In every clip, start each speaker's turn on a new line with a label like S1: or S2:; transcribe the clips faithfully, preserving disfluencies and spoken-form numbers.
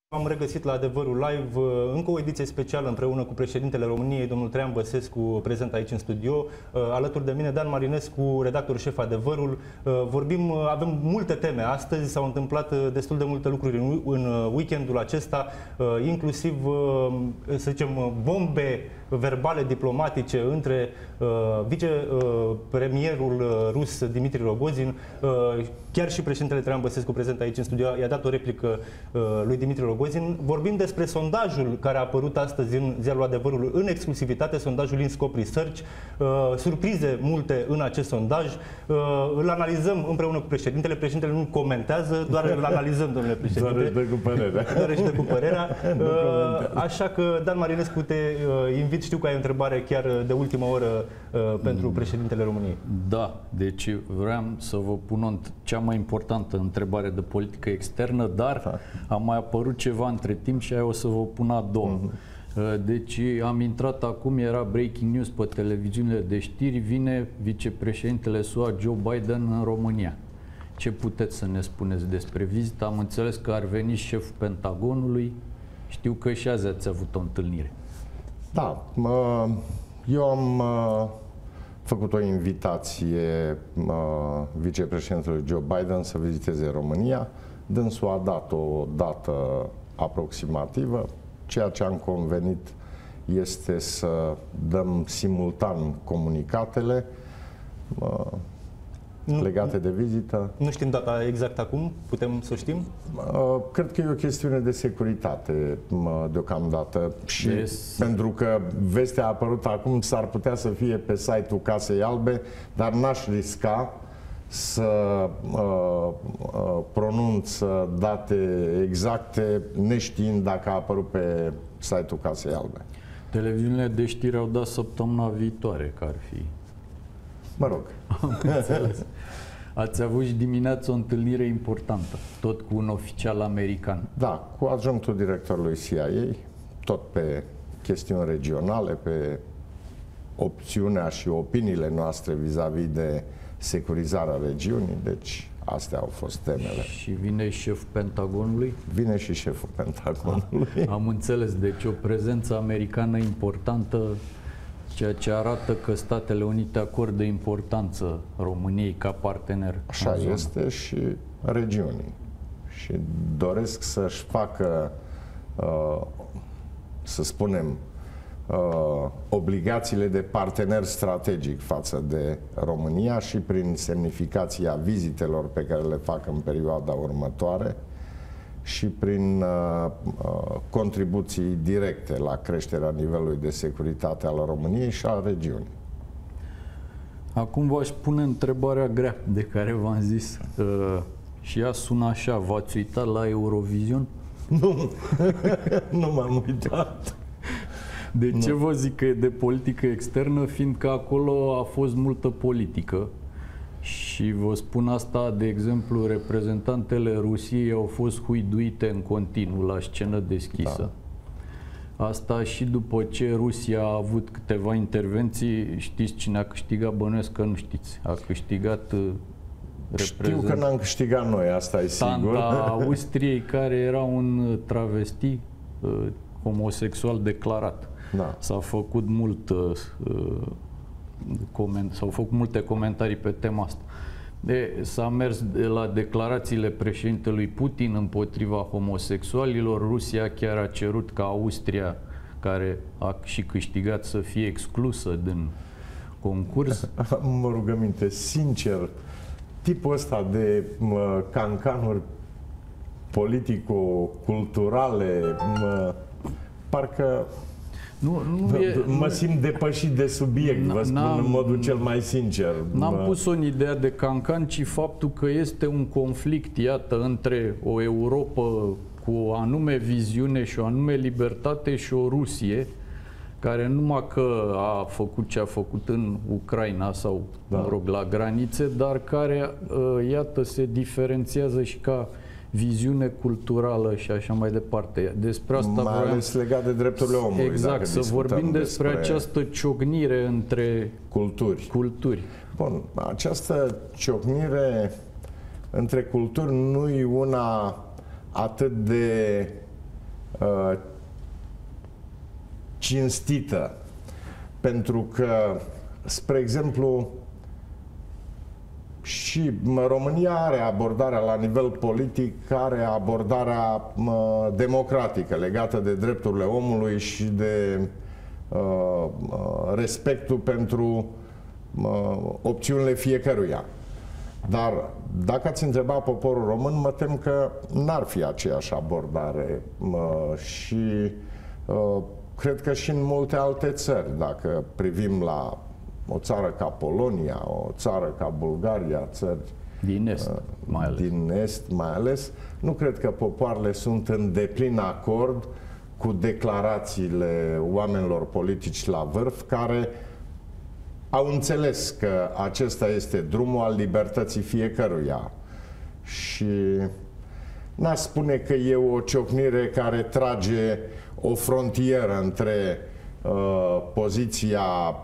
S1: Am regăsit la Adevărul Live încă o ediție specială împreună cu președintele României, domnul Traian Băsescu, prezent aici în studio. Alături de mine, Dan Marinescu, redactor șef Adevărul. Vorbim, avem multe teme astăzi, s-au întâmplat destul de multe lucruri în weekendul acesta, inclusiv, să zicem, bombe verbale diplomatice între uh, vicepremierul uh, rus Dimitri Rogozin, uh, chiar și președintele Traian Băsescu prezent aici în studio i-a dat o replică uh, lui Dimitri Rogozin. Vorbim despre sondajul care a apărut astăzi în ziarul Adevărul în exclusivitate, sondajul InScope Research. Uh, surprize multe în acest sondaj. Uh, îl analizăm împreună cu președintele. Președintele nu comentează, doar îl analizăm, domnule președinte.
S2: Doar își dă cu părerea.
S1: Doar își dă cu părerea. Uh, așa că, Dan Marinescu, te uh, invit. Știu că ai o întrebare chiar de ultimă oră uh, pentru președintele României.
S3: Da, deci vreau să vă pun o, cea mai importantă întrebare de politică externă, dar da. a mai apărut ceva între timp și aia o să vă pun a doua. Uh-huh. Deci am intrat acum, era breaking news pe televiziunile de știri, vine vicepreședintele S U A Joe Biden în România. Ce puteți să ne spuneți despre vizită? Am înțeles că ar veni șeful Pentagonului. Știu că și azi ați avut o întâlnire.
S2: Da, eu am făcut o invitație vicepreședintelui Joe Biden să viziteze România. Dânsul a dat o dată aproximativă. Ceea ce am convenit este să dăm simultan comunicatele legate de vizită.
S1: Nu știm data exact acum, putem să știm?
S2: Cred că e o chestiune de securitate deocamdată și
S3: yes.
S2: pentru că vestea a apărut acum, s-ar putea să fie pe site-ul Casei Albe, dar n-aș risca să uh, uh, pronunț date exacte neștiind dacă a apărut pe site-ul Casei Albe.
S3: Televiziunile de știri au dat săptămâna viitoare că ar fi.
S2: Mă rog.
S3: Am înțeles. Ați avut și dimineața o întâlnire importantă, tot cu un oficial american.
S2: Da, cu adjunctul directorului C I A, tot pe chestiuni regionale, pe opțiunea și opiniile noastre vis-a-vis de securizarea regiunii, deci astea au fost temele.
S3: Și vine șeful Pentagonului?
S2: Vine și șeful Pentagonului.
S3: A, am înțeles, deci o prezență americană importantă, ceea ce arată că Statele Unite acordă importanță României ca partener.
S2: Așa este și regiunii. Și doresc să-și facă, uh, să spunem, uh, obligațiile de partener strategic față de România și prin semnificația vizitelor pe care le fac în perioada următoare și prin uh, uh, contribuții directe la creșterea nivelului de securitate al României și al regiunii.
S3: Acum v-aș pune întrebarea grea de care v-am zis uh, și ea sună așa: v-ați uitat la Eurovision?
S2: Nu, nu m-am uitat.
S3: De ce
S2: nu.
S3: vă zic că e de politică externă? Fiindcă acolo a fost multă politică. Și vă spun asta, de exemplu, reprezentantele Rusiei au fost huiduite în continuu la scenă deschisă. Da. Asta și după ce Rusia a avut câteva intervenții. Știți cine a câștigat? Bănuiesc că nu știți. A câștigat
S2: Știu că n-am câștigat noi, asta e sigur.
S3: Tanta Austriei, care era un travesti homosexual declarat.
S2: Da.
S3: S-a făcut mult s-au făcut multe comentarii pe tema asta. S-a mers de la declarațiile președintelui Putin împotriva homosexualilor. Rusia chiar a cerut ca Austria, care a și câștigat, să fie exclusă din concurs.
S2: Mă rugăminte, sincer, tipul ăsta de mă, cancanuri politico-culturale, mă, parcă
S3: Nu, nu e,
S2: mă simt depășit de subiect, vă spun în modul cel mai sincer.
S3: N-am pus-o în ideea de cancan, ci faptul că este un conflict, iată, între o Europa cu o anume viziune și o anume libertate și o Rusie care numai că a făcut ce a făcut în Ucraina sau, da. mă rog, la granițe, dar care, iată, se diferențiază și ca viziune culturală și așa mai departe. Despre asta
S2: mai ales legat de drepturile omului.
S3: Exact, să vorbim despre, despre această ciocnire între
S2: culturi.
S3: culturi.
S2: Bun, această ciocnire între culturi nu e una atât de uh, cinstită, pentru că, spre exemplu, și România are abordarea la nivel politic, are abordarea uh, democratică legată de drepturile omului și de uh, uh, respectul pentru uh, opțiunile fiecăruia. Dar dacă ați întrebat poporul român, mă tem că n-ar fi aceeași abordare uh, și uh, cred că și în multe alte țări, dacă privim la o țară ca Polonia, o țară ca Bulgaria, țări
S3: din est, mai ales.
S2: din est mai ales, nu cred că popoarele sunt în deplin acord cu declarațiile oamenilor politici la vârf, care au înțeles că acesta este drumul al libertății fiecăruia. Și n-aș spune că e o ciocnire care trage o frontieră între uh, poziția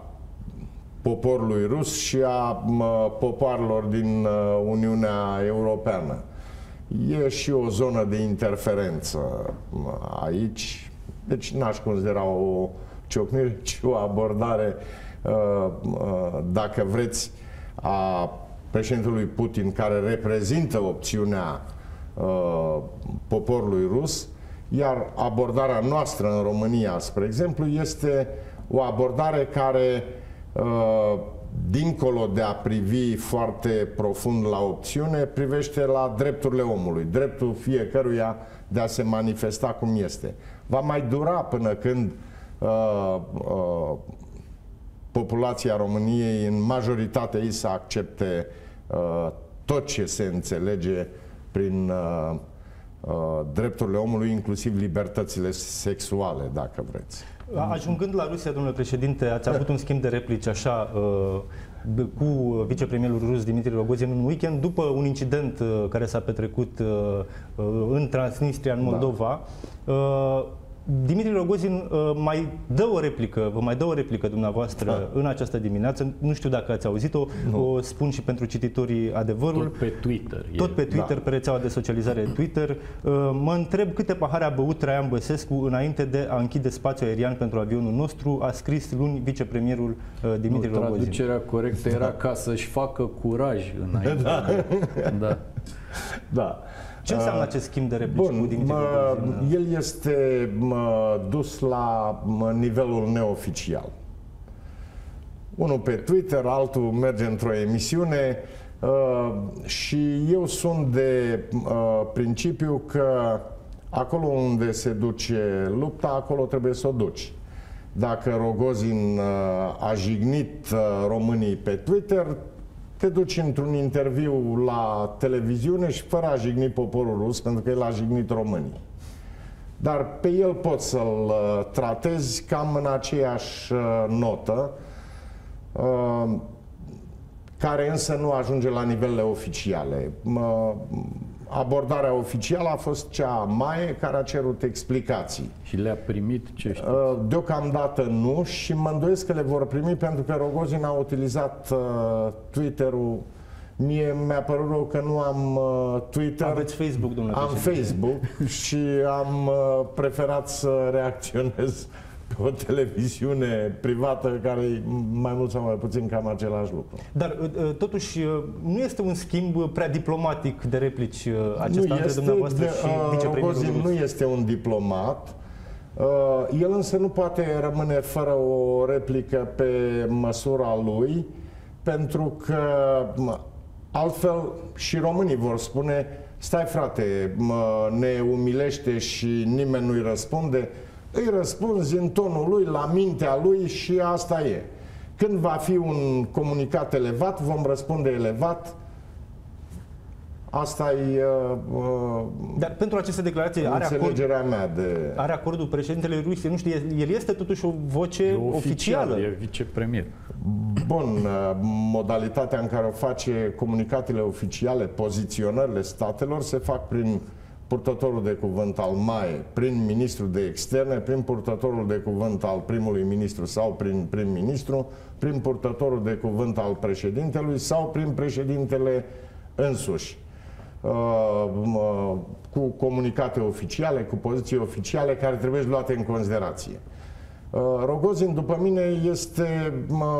S2: poporului rus și a uh, popoarelor din uh, Uniunea Europeană. E și o zonă de interferență uh, aici, deci n-aș considera o ciocnire, ci o abordare, uh, uh, dacă vreți, a președintelui Putin, care reprezintă opțiunea uh, poporului rus, iar abordarea noastră în România, spre exemplu, este o abordare care, uh, dincolo de a privi foarte profund la opțiune, privește la drepturile omului, dreptul fiecăruia de a se manifesta cum este. Va mai dura până când uh, uh, populația României, în majoritatea ei, să accepte uh, tot ce se înțelege prin uh, uh, drepturile omului, inclusiv libertățile sexuale, dacă vreți.
S1: Ajungând la Rusia, domnule președinte, ați avut un schimb de replici așa uh, cu vicepremierul rus Dimitri Rogozin în weekend, după un incident uh, care s-a petrecut uh, uh, în Transnistria, în Moldova. Da. Uh, Dimitri Rogozin uh, mai dă o replică, vă mai dă o replică dumneavoastră da. în această dimineață. Nu știu dacă ați auzit-o, o spun și pentru cititorii Adevărul.
S3: Tot pe Twitter.
S1: Tot pe Twitter, da. pe rețeaua de socializare Twitter. Uh, mă întreb câte pahare a băut Traian Băsescu înainte de a închide spațiul aerian pentru avionul nostru, a scris luni vicepremierul uh, Dimitri nu, Rogozin.
S3: Traducerea corectă era ca să-și facă curaj înainte.
S2: Da.
S3: Da.
S2: Da.
S1: Ce înseamnă acest schimb de replici
S2: Bun,
S1: cu Dimitri Rogozin?
S2: El este mă, dus la mă, nivelul neoficial. Unul pe Twitter, altul merge într-o emisiune uh, și eu sunt de uh, principiu că acolo unde se duce lupta, acolo trebuie să o duci. Dacă Rogozin uh, a jignit uh, românii pe Twitter, te duci într-un interviu la televiziune și fără a jigni poporul rus, pentru că el a jignit românii. Dar pe el poți să-l uh, tratezi cam în aceeași uh, notă, uh, care însă nu ajunge la nivelele oficiale. Uh, abordarea oficială a fost cea a Maie, care a cerut explicații.
S3: Și le-a primit, ce știți?
S2: Deocamdată nu și mă îndoiesc că le vor primi, pentru că Rogozin a utilizat uh, Twitter-ul. Mie mi-a părut rău că nu am uh, Twitter.
S1: Aveți Facebook, domnule
S2: Am Facebook și am uh, preferat să reacționez pe o televiziune privată care e mai mult sau mai puțin cam același lucru.
S1: Dar totuși nu este un schimb prea diplomatic de replici acesta între dumneavoastră
S2: de,
S1: și vicepremierul
S2: Rogozin nu este un diplomat. El însă nu poate rămâne fără o replică pe măsura lui, pentru că altfel și românii vor spune: stai frate, ne umilește și nimeni nu-i răspunde. Îi răspunzi în tonul lui, la mintea lui și asta e. Când va fi un comunicat elevat, vom răspunde elevat. Asta e uh,
S1: Dar pentru aceste declarații are
S2: înțelegerea
S1: acord,
S2: mea de...
S1: are acordul președintelui Rusiei? Nu știu, el este totuși o voce
S3: e
S1: oficială.
S3: oficială. E vicepremier.
S2: Bun, modalitatea în care o face comunicatele oficiale, poziționările statelor, se fac prin purtătorul de cuvânt al Maie, prin ministrul de externe, prin purtătorul de cuvânt al primului ministru sau prin prim-ministru, prin purtătorul de cuvânt al președintelui sau prin președintele însuși. cu comunicate oficiale, cu poziții oficiale care trebuie luate în considerație. Rogozin, după mine, este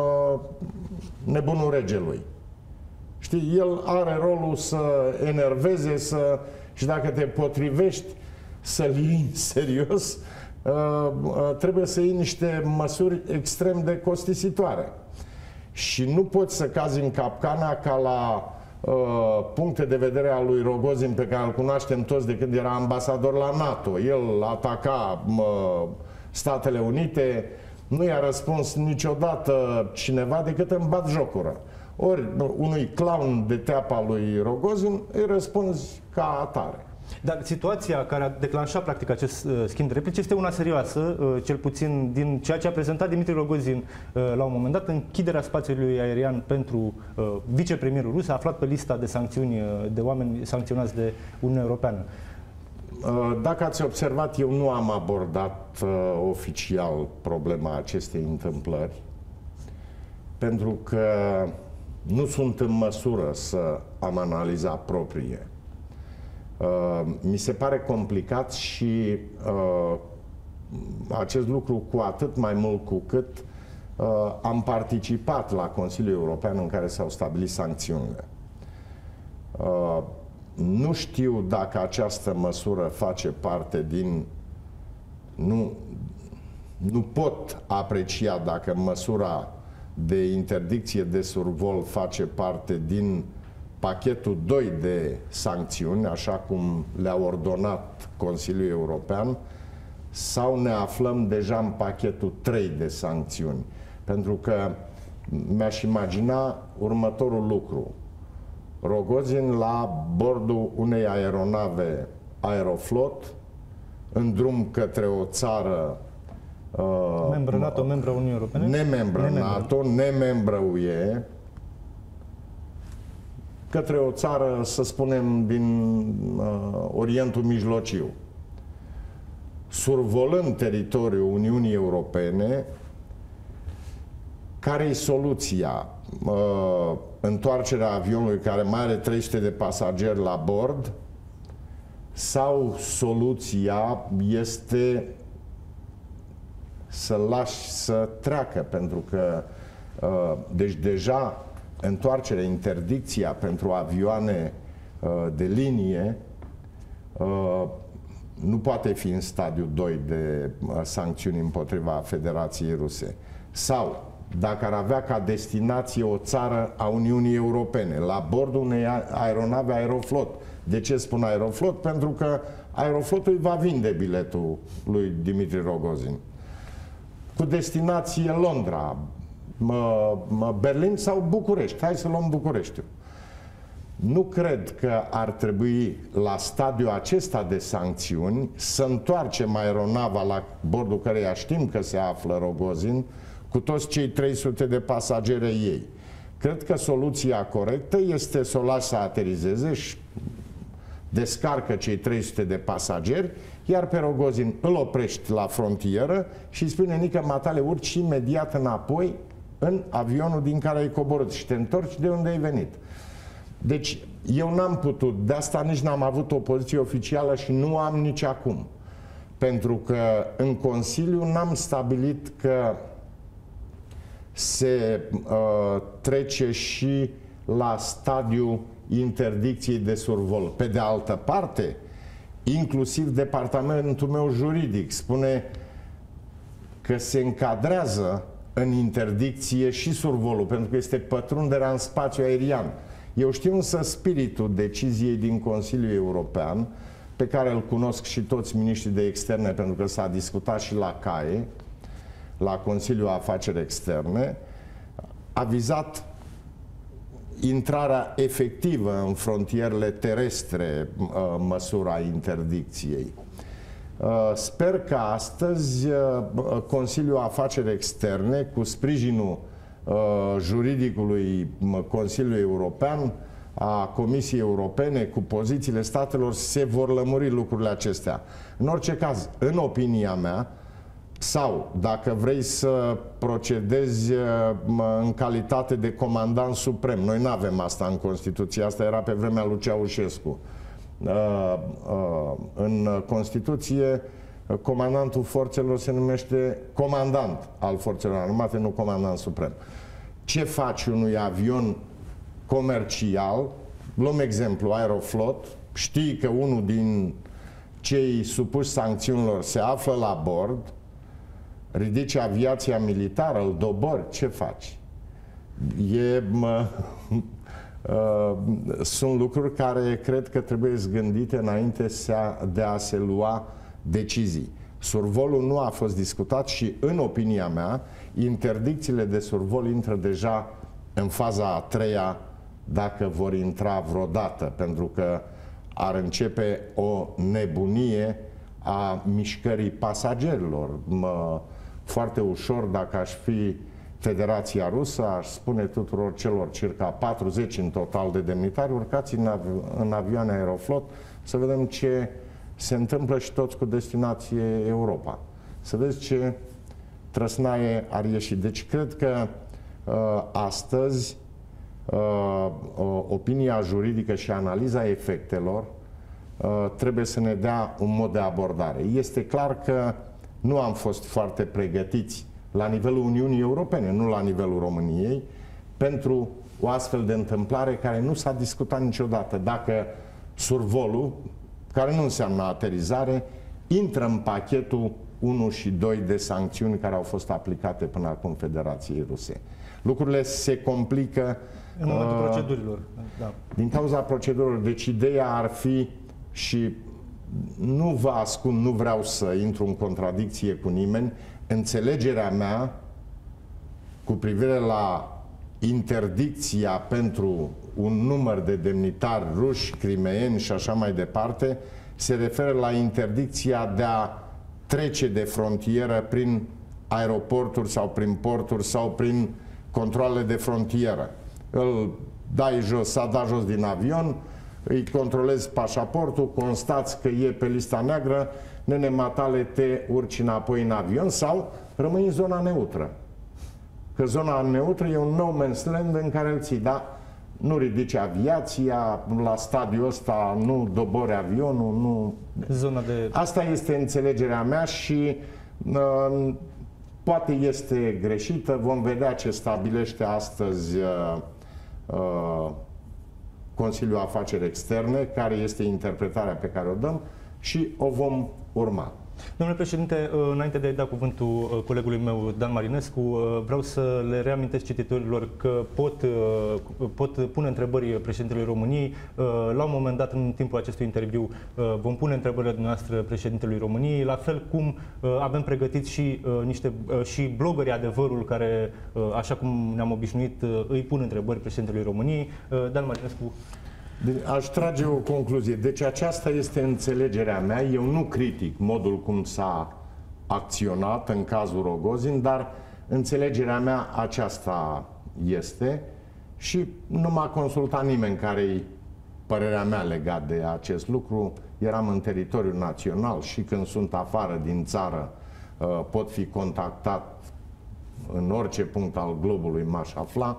S2: nebunul regelui. Știi, el are rolul să enerveze, să, și dacă te potrivești să-l iei serios, trebuie să iei niște măsuri extrem de costisitoare. Și nu poți să cazi în capcana ca la uh, puncte de vedere al lui Rogozin, pe care îl cunoaștem toți de când era ambasador la NATO. El ataca uh, Statele Unite, nu i-a răspuns niciodată cineva decât în batjocură. Ori unui clown de teapa lui Rogozin îi răspunzi ca atare.
S1: Dar situația care a declanșat practic acest uh, schimb de replici este una serioasă, uh, cel puțin din ceea ce a prezentat Dimitri Rogozin uh, la un moment dat, închiderea spațiului aerian pentru uh, vicepremierul rus, a aflat pe lista de sancțiuni uh, de oameni sancționați de Uniunea Europeană.
S2: Uh, dacă ați observat, eu nu am abordat uh, oficial problema acestei întâmplări, pentru că nu sunt în măsură să am analiza proprie. Uh, mi se pare complicat și uh, acest lucru cu atât mai mult cu cât uh, am participat la Consiliul European în care s-au stabilit sancțiunile. Uh, nu știu dacă această măsură face parte din... Nu, nu pot aprecia dacă măsura de interdicție de survol face parte din pachetul doi de sancțiuni, așa cum le-a ordonat Consiliul European, sau ne aflăm deja în pachetul trei de sancțiuni. Pentru că mi-aș imagina următorul lucru. Rogozin la bordul unei aeronave Aeroflot, în drum către o țară uh,
S1: membră NATO, membră Uniunii Europene?
S2: Nemembră NATO, nemembră U E, către o țară, să spunem, din uh, Orientul Mijlociu. Survolând teritoriul Uniunii Europene, care-i soluția? Uh, întoarcerea avionului care mai are trei sute de pasageri la bord, sau soluția este să lași să treacă, pentru că uh, deci deja întoarcerea, interdicția pentru avioane uh, de linie uh, nu poate fi în stadiul doi de uh, sancțiuni împotriva Federației Ruse. Sau, dacă ar avea ca destinație o țară a Uniunii Europene, la bordul unei aeronave Aeroflot. De ce spun Aeroflot? Pentru că Aeroflotul îi va vinde biletul lui Dimitri Rogozin. Cu destinație Londra, Berlin sau București. Hai să luăm Bucureștiul. Nu cred că ar trebui la stadiul acesta de sancțiuni să întoarcem aeronava la bordul căreia știm că se află Rogozin cu toți cei trei sute de pasageri ei. Cred că soluția corectă este să o lași să aterizeze și descarcă cei trei sute de pasageri, iar pe Rogozin îl oprești la frontieră și îi spune: nică matale, urci imediat înapoi în avionul din care ai coborât și te întorci de unde ai venit. Deci eu n-am putut, de asta nici n-am avut o poziție oficială și nu am nici acum. Pentru că în Consiliu n-am stabilit că se uh, trece și la stadiul interdicției de survol. Pe de altă parte, inclusiv departamentul meu juridic spune că se încadrează în interdicție și survolul, pentru că este pătrunderea în spațiu aerian. Eu știu însă spiritul deciziei din Consiliul European, pe care îl cunosc și toți miniștrii de externe, pentru că s-a discutat și la C A E, la Consiliul Afaceri Externe, a vizat intrarea efectivă în frontierele terestre, măsura interdicției. Sper că astăzi Consiliul Afaceri Externe, cu sprijinul juridicului Consiliului European, a Comisiei Europene, cu pozițiile statelor, se vor lămuri lucrurile acestea. În orice caz, în opinia mea, Sau, dacă vrei să procedezi în calitate de comandant suprem, noi nu avem asta în Constituție, asta era pe vremea lui Ceaușescu. În Constituție, comandantul forțelor se numește comandant al forțelor armate, nu comandant suprem. Ce faci unui avion comercial? Luăm exemplu, Aeroflot, știi că unul din cei supuși sancțiunilor se află la bord, ridici aviația militară, îl dobori, ce faci? E, mă, uh, sunt lucruri care cred că trebuie gândite înainte de a se lua decizii. Survolul nu a fost discutat și, în opinia mea, interdicțiile de survol intră deja în faza a treia, dacă vor intra vreodată, pentru că ar începe o nebunie a mișcării pasagerilor. Mă, foarte ușor, dacă aș fi Federația Rusă, aș spune tuturor celor circa patruzeci în total de demnitari, urcați în, avi în avioane Aeroflot să vedem ce se întâmplă și toți cu destinație Europa. Să vezi ce trăsnaie ar ieși. Deci cred că uh, astăzi uh, opinia juridică și analiza efectelor uh, trebuie să ne dea un mod de abordare. Este clar că nu am fost foarte pregătiți la nivelul Uniunii Europene, nu la nivelul României, pentru o astfel de întâmplare care nu s-a discutat niciodată. Dacă survolul, care nu înseamnă aterizare, intră în pachetul unu și doi de sancțiuni care au fost aplicate până acum Federației Ruse. Lucrurile se complică
S1: în momentul uh, procedurilor. Da.
S2: Din cauza procedurilor. Deci ideea ar fi, și nu vă ascund, nu vreau să intru în contradicție cu nimeni, înțelegerea mea cu privire la interdicția pentru un număr de demnitari ruși, crimeeni și așa mai departe, se referă la interdicția de a trece de frontieră prin aeroporturi sau prin porturi sau prin controale de frontieră. Îl dai jos, s-a dat jos din avion, îi controlezi pașaportul, constați că e pe lista neagră, nene matale, te urci înapoi în avion sau rămâi în zona neutră. Că zona neutră e un no man's land în care îl ții, da? Nu ridici aviația, la stadiul ăsta nu dobori avionul, nu...
S1: Zona de...
S2: Asta este înțelegerea mea și uh, poate este greșită, vom vedea ce stabilește astăzi uh, uh, Consiliul Afaceri Externe, care este interpretarea pe care o dăm și o vom urma.
S1: Domnule președinte, înainte de a-i da cuvântul colegului meu, Dan Marinescu, vreau să le reamintesc cititorilor că pot, pot pune întrebări președintelui României. La un moment dat, în timpul acestui interviu, vom pune întrebările noastre președintelui României, la fel cum avem pregătiți și niște și blogării Adevărul, care, așa cum ne-am obișnuit, îi pun întrebări președintelui României. Dan Marinescu.
S2: Aș trage o concluzie. Deci aceasta este înțelegerea mea. Eu nu critic modul cum s-a acționat în cazul Rogozin, dar înțelegerea mea aceasta este și nu m-a consultat nimeni care-i părerea mea legat de acest lucru. Eram în teritoriul național și când sunt afară din țară pot fi contactat în orice punct al globului m-aș afla.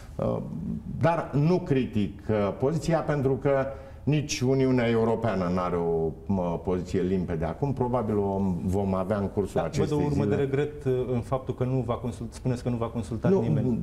S2: Dar nu critic poziția, pentru că nici Uniunea Europeană nu are o poziție limpede acum. Probabil o vom avea în cursul da, acestei zile.
S1: Văd o urmă de regret în faptul că nu va consulta, spuneți că nu va consulta
S2: nu,
S1: nimeni.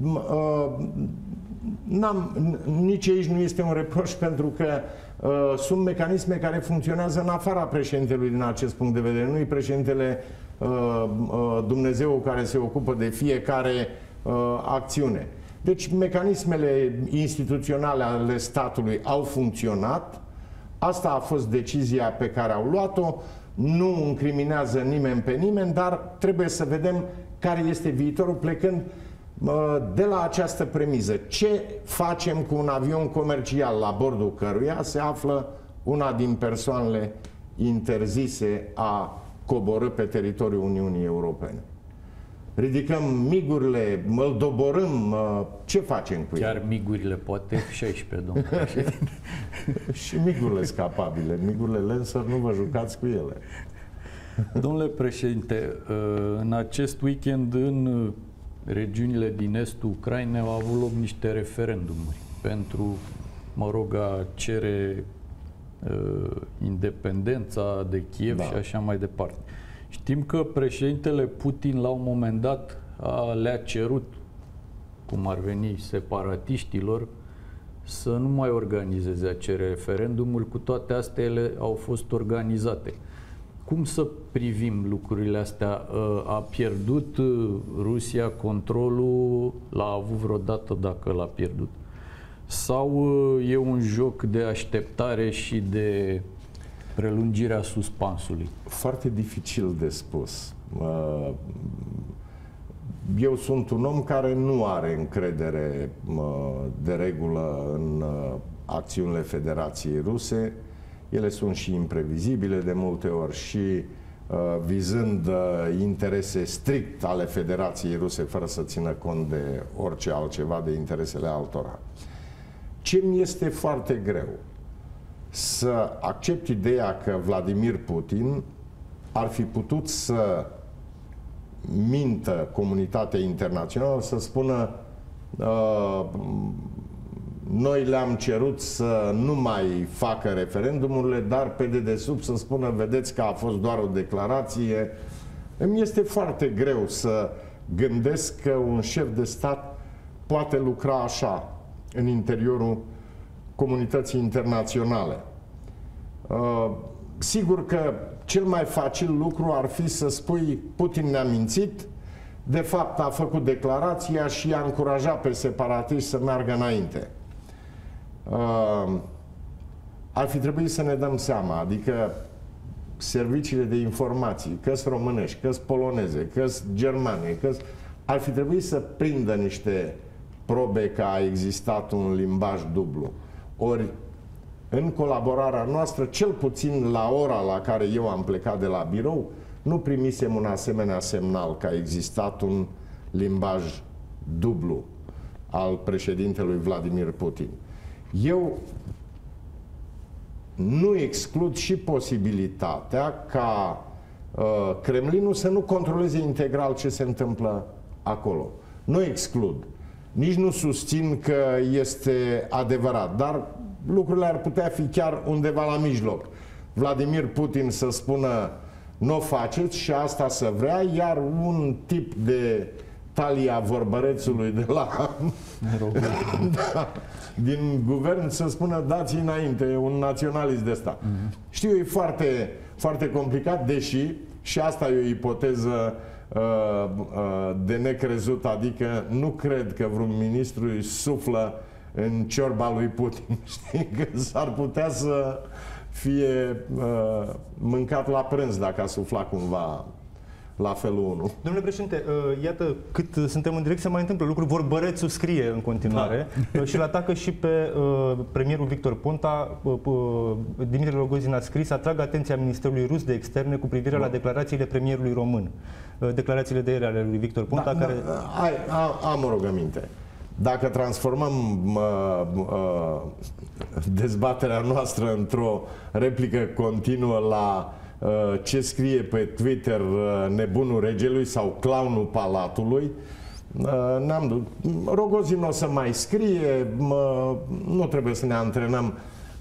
S2: N-am, nici aici nu este un reproș, pentru că uh, sunt mecanisme care funcționează în afara președintelui din acest punct de vedere. Nu-i președintele uh, uh, Dumnezeu care se ocupă de fiecare uh, acțiune. Deci mecanismele instituționale ale statului au funcționat, asta a fost decizia pe care au luat-o, nu incriminează nimeni pe nimeni, dar trebuie să vedem care este viitorul, plecând de la această premiză. Ce facem cu un avion comercial la bordul căruia se află una din persoanele interzise a coborî pe teritoriul Uniunii Europene? Ridicăm migurile, îl doborâm, ce facem cu ele?
S3: Chiar migurile poate F șaisprezece, domnule președinte.
S2: Și migurile sunt capabile. Migurile Lancer nu vă jucați cu ele.
S3: Domnule președinte, în acest weekend în regiunile din estul Ucrainei au avut loc niște referendumuri pentru, mă rog, a cere uh, independența de Kiev da. și așa mai departe. Știm că președintele Putin la un moment dat a, le-a cerut, cum ar veni, separatiștilor să nu mai organizeze acele referendumuri, cu toate astea ele au fost organizate. Cum să privim lucrurile astea? A pierdut Rusia controlul? L-a avut vreodată dacă l-a pierdut? Sau e un joc de așteptare și de prelungirea suspansului?
S2: Foarte dificil de spus. Eu sunt un om care nu are încredere de regulă în acțiunile Federației Ruse. Ele sunt și imprevizibile de multe ori și uh, vizând uh, interese strict ale Federației Ruse fără să țină cont de orice altceva, de interesele altora. Ce mi este foarte greu? Să accept ideea că Vladimir Putin ar fi putut să mintă comunitatea internațională, să spună uh, noi le-am cerut să nu mai facă referendumurile, dar pe dedesubt să spună, vedeți că a fost doar o declarație. Îmi este foarte greu să gândesc că un șef de stat poate lucra așa în interiorul comunității internaționale. Uh, sigur că cel mai facil lucru ar fi să spui Putin ne-a mințit, de fapt a făcut declarația și a încurajat pe separatiști să meargă înainte. Uh, ar fi trebuit să ne dăm seama, adică serviciile de informații, că-s românești, că-s poloneze, că-s germane, că-s... ar fi trebuit să prindă niște probe că a existat un limbaj dublu. Ori, în colaborarea noastră, cel puțin la ora la care eu am plecat de la birou, nu primisem un asemenea semnal că a existat un limbaj dublu al președintelui Vladimir Putin. Eu nu exclud și posibilitatea ca uh, Kremlinul să nu controleze integral ce se întâmplă acolo. Nu exclud. Nici nu susțin că este adevărat, dar lucrurile ar putea fi chiar undeva la mijloc. Vladimir Putin să spună nu o faceți și asta să vrea, iar un tip de talia vorbărețului de la da, din guvern să spună dați înainte, un naționalist de ăsta. Mm-hmm. Știu, e foarte, foarte complicat, deși și asta e o ipoteză uh, uh, de necrezut, adică nu cred că vreun ministru îi suflă în ciorba lui Putin. Știi? Că s-ar putea să fie uh, mâncat la prânz dacă a suflat cumva la felul unu.
S1: Domnule președinte, iată cât suntem în direct, se mai întâmplă lucruri. Vorbărețul scrie în continuare da. și îl atacă și pe uh, premierul Victor Ponta. Uh, uh, Dimitrie Rogozin a scris: atrag atenția Ministerului Rus de Externe cu privire da. la declarațiile premierului român. Uh, declarațiile de ieri ale lui Victor Ponta,
S2: da,
S1: care...
S2: Da, ai, am, am o rugăminte. Dacă transformăm uh, uh, dezbaterea noastră într-o replică continuă la ce scrie pe Twitter nebunul regelui sau clownul palatului, n-am Rogozin o să mai scrie, nu trebuie să ne antrenăm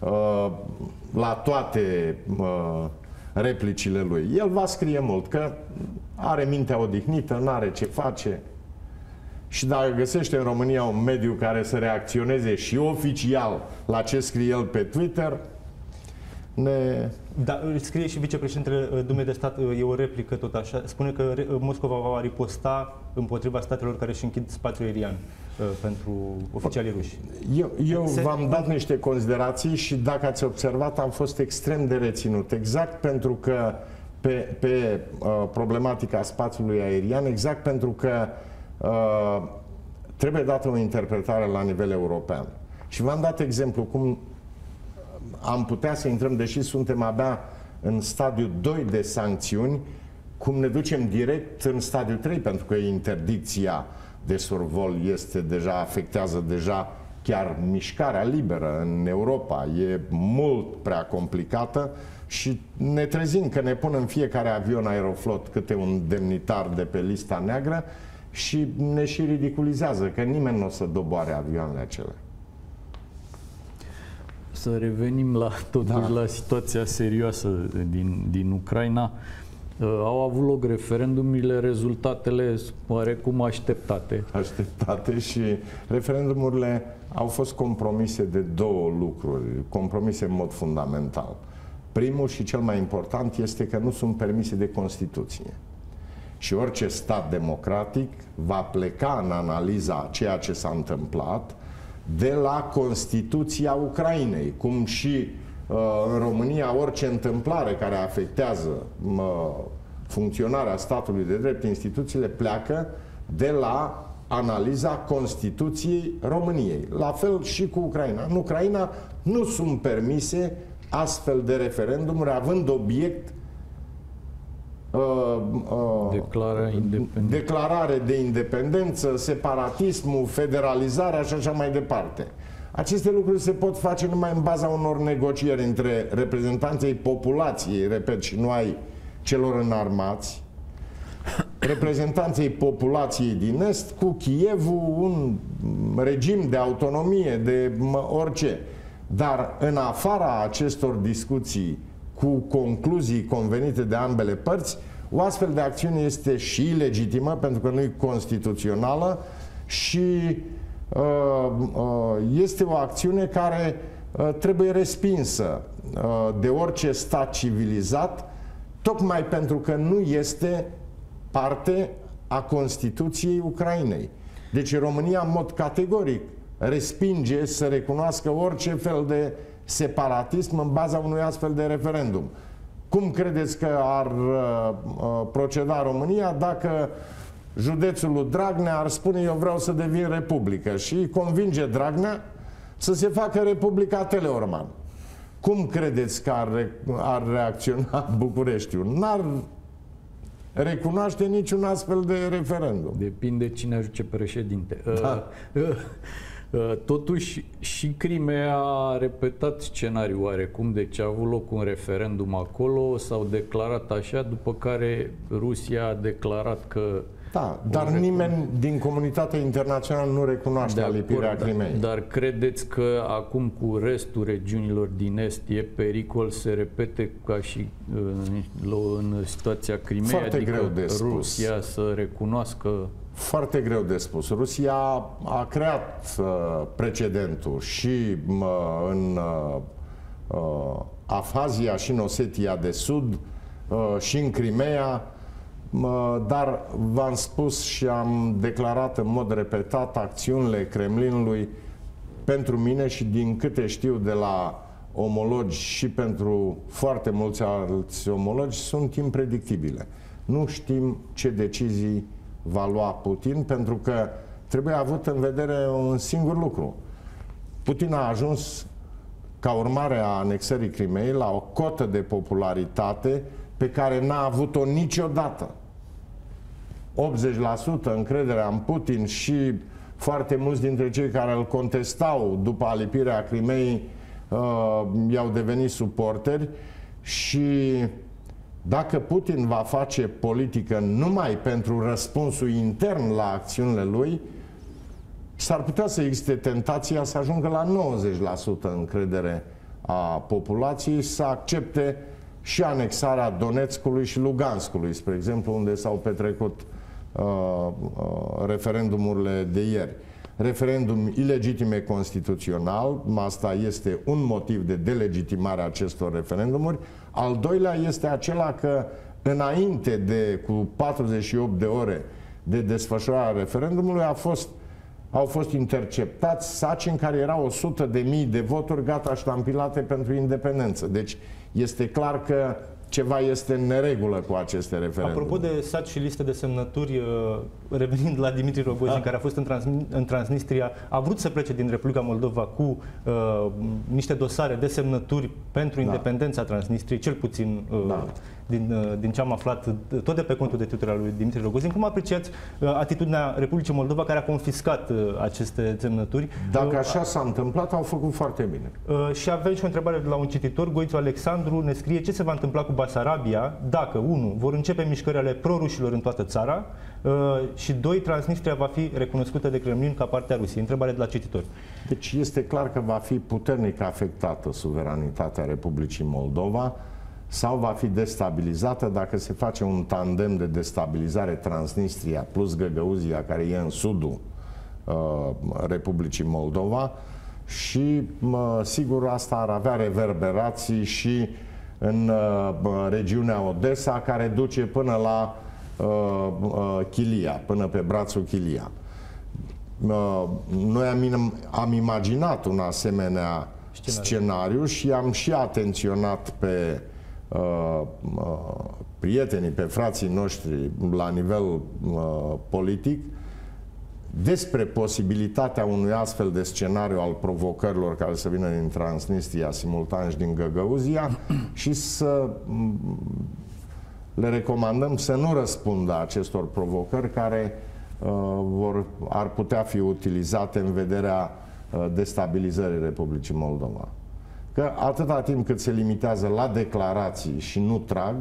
S2: la toate replicile lui. El va scrie mult, că are mintea odihnită, n-are ce face. Și dacă găsește în România un mediu care să reacționeze și oficial la ce scrie el pe Twitter, ne...
S1: Da, scrie și vicepreședintele Dumei de Stat, e o replică tot așa, spune că Moscova va riposta împotriva statelor care își închid spațiul aerian pentru oficialii ruși. Eu,
S2: eu Se... v-am dat niște considerații și dacă ați observat am fost extrem de reținut, exact pentru că pe, pe uh, problematica spațiului aerian, exact pentru că uh, trebuie dată o interpretare la nivel european. Și v-am dat exemplu cum am putea să intrăm, deși suntem abia în stadiul doi de sancțiuni, cum ne ducem direct în stadiul trei, pentru că interdicția de survol este deja, afectează deja chiar mișcarea liberă în Europa. E mult prea complicată și ne trezim că ne pun în fiecare avion Aeroflot câte un demnitar de pe lista neagră și ne și ridiculizează, că nimeni nu o să doboare avioanele acelea.
S3: Să revenim la, totuși, da. la situația serioasă din, din Ucraina. Au avut loc referendumurile, rezultatele oarecum așteptate.
S2: Așteptate și referendumurile au fost compromise de două lucruri, compromise în mod fundamental. Primul și cel mai important este că nu sunt permise de Constituție. Și orice stat democratic va pleca în analiza a ceea ce s-a întâmplat de la Constituția Ucrainei, cum și uh, în România orice întâmplare care afectează uh, funcționarea statului de drept, instituțiile pleacă de la analiza Constituției României. La fel și cu Ucraina. În Ucraina nu sunt permise astfel de referendumuri având obiect Uh, uh,
S3: Declara
S2: declarare de independență, separatismul, federalizarea și așa mai departe. Aceste lucruri se pot face numai în baza unor negocieri între reprezentanții populației, repet, și nu ai celor înarmați, reprezentanții populației din Est cu Kievul, un regim de autonomie, de orice. Dar în afara acestor discuții cu concluzii convenite de ambele părți, o astfel de acțiune este și ilegitimă, pentru că nu e constituțională și uh, uh, este o acțiune care uh, trebuie respinsă uh, de orice stat civilizat, tocmai pentru că nu este parte a Constituției Ucrainei. Deci România, în mod categoric, respinge să recunoască orice fel de separatism în baza unui astfel de referendum. Cum credeți că ar uh, proceda România dacă județul lui Dragnea ar spune eu vreau să devin republică și convinge Dragnea să se facă Republica Teleorman? Cum credeți că ar, ar reacționa Bucureștiul? N-ar recunoaște niciun astfel de referendum.
S3: Depinde cine ajunge președinte.
S2: Da.
S3: Totuși, și Crimea a repetat scenariul oarecum, deci a avut loc un referendum acolo, s-au declarat așa, după care Rusia a declarat că...
S2: Da, dar nimeni din comunitatea internațională nu recunoaște alipirea Crimeei.
S3: Dar credeți că acum cu restul regiunilor din Est e pericol să se repete ca și în, în situația Crimeei?
S2: Foarte
S3: adică
S2: greu de spus.
S3: Rusia să recunoască...
S2: Foarte greu de spus. Rusia a creat uh, precedentul și uh, în uh, Abhazia și în Osetia de Sud uh, și în Crimea, uh, dar v-am spus și am declarat în mod repetat acțiunile Kremlinului pentru mine și din câte știu de la omologi și pentru foarte mulți alți omologi sunt impredictibile. Nu știm ce decizii va lua Putin, pentru că trebuie avut în vedere un singur lucru. Putin a ajuns, ca urmare a anexării Crimeei, la o cotă de popularitate pe care n-a avut-o niciodată. optzeci la sută încrederea în Putin și foarte mulți dintre cei care îl contestau după alipirea Crimeei uh, i-au devenit suporteri și dacă Putin va face politică numai pentru răspunsul intern la acțiunile lui, s-ar putea să existe tentația să ajungă la nouăzeci la sută încredere a populației, să accepte și anexarea Donetskului și Luganskului, spre exemplu, unde s-au petrecut uh, uh, referendumurile de ieri. Referendum ilegitime constituțional, asta este un motiv de delegitimare a acestor referendumuri. Al doilea este acela că înainte de, cu patruzeci și opt de ore de desfășurarea referendumului, a fost, au fost interceptați saci în care erau o sută de mii de voturi gata ștampilate pentru independență. Deci este clar că ceva este în neregulă cu aceste referendumuri.
S1: Apropo de saci și liste de semnături, revenind la Dimitri Rogozin, da. care a fost în, Trans în Transnistria, a vrut să plece din Republica Moldova cu uh, niște dosare de semnături pentru independența da. Transnistriei, cel puțin uh, da. din, din ce am aflat, tot de pe contul de Twitter al lui Dimitrie Rogozin. Cum apreciați atitudinea Republicii Moldova, care a confiscat aceste semnături?
S2: Dacă așa s-a întâmplat, au făcut foarte bine.
S1: Și avem și o întrebare de la un cititor. Goițu Alexandru ne scrie: ce se va întâmpla cu Basarabia dacă, unu, vor începe mișcări ale prorușilor în toată țara și, doi, Transnistria va fi recunoscută de Kremlin ca parte a Rusiei? Întrebare de la cititor.
S2: Deci este clar că va fi puternic afectată suveranitatea Republicii Moldova sau va fi destabilizată dacă se face un tandem de destabilizare, Transnistria plus Găgăuzia, care e în sudul uh, Republicii Moldova, și uh, sigur asta ar avea reverberații și în uh, regiunea Odessa, care duce până la uh, uh, Chilia, până pe brațul Chilia. Uh, noi am, am imaginat un asemenea scenariu, scenariu și am și atenționat pe uh, uh, prietenii, pe frații noștri la nivel uh, politic despre posibilitatea unui astfel de scenariu al provocărilor care să vină din Transnistria simultan și din Găgăuzia și să le recomandăm să nu răspundă acestor provocări care uh, vor, ar putea fi utilizate în vederea uh, destabilizării Republicii Moldova. Că atâta timp cât se limitează la declarații și nu trag,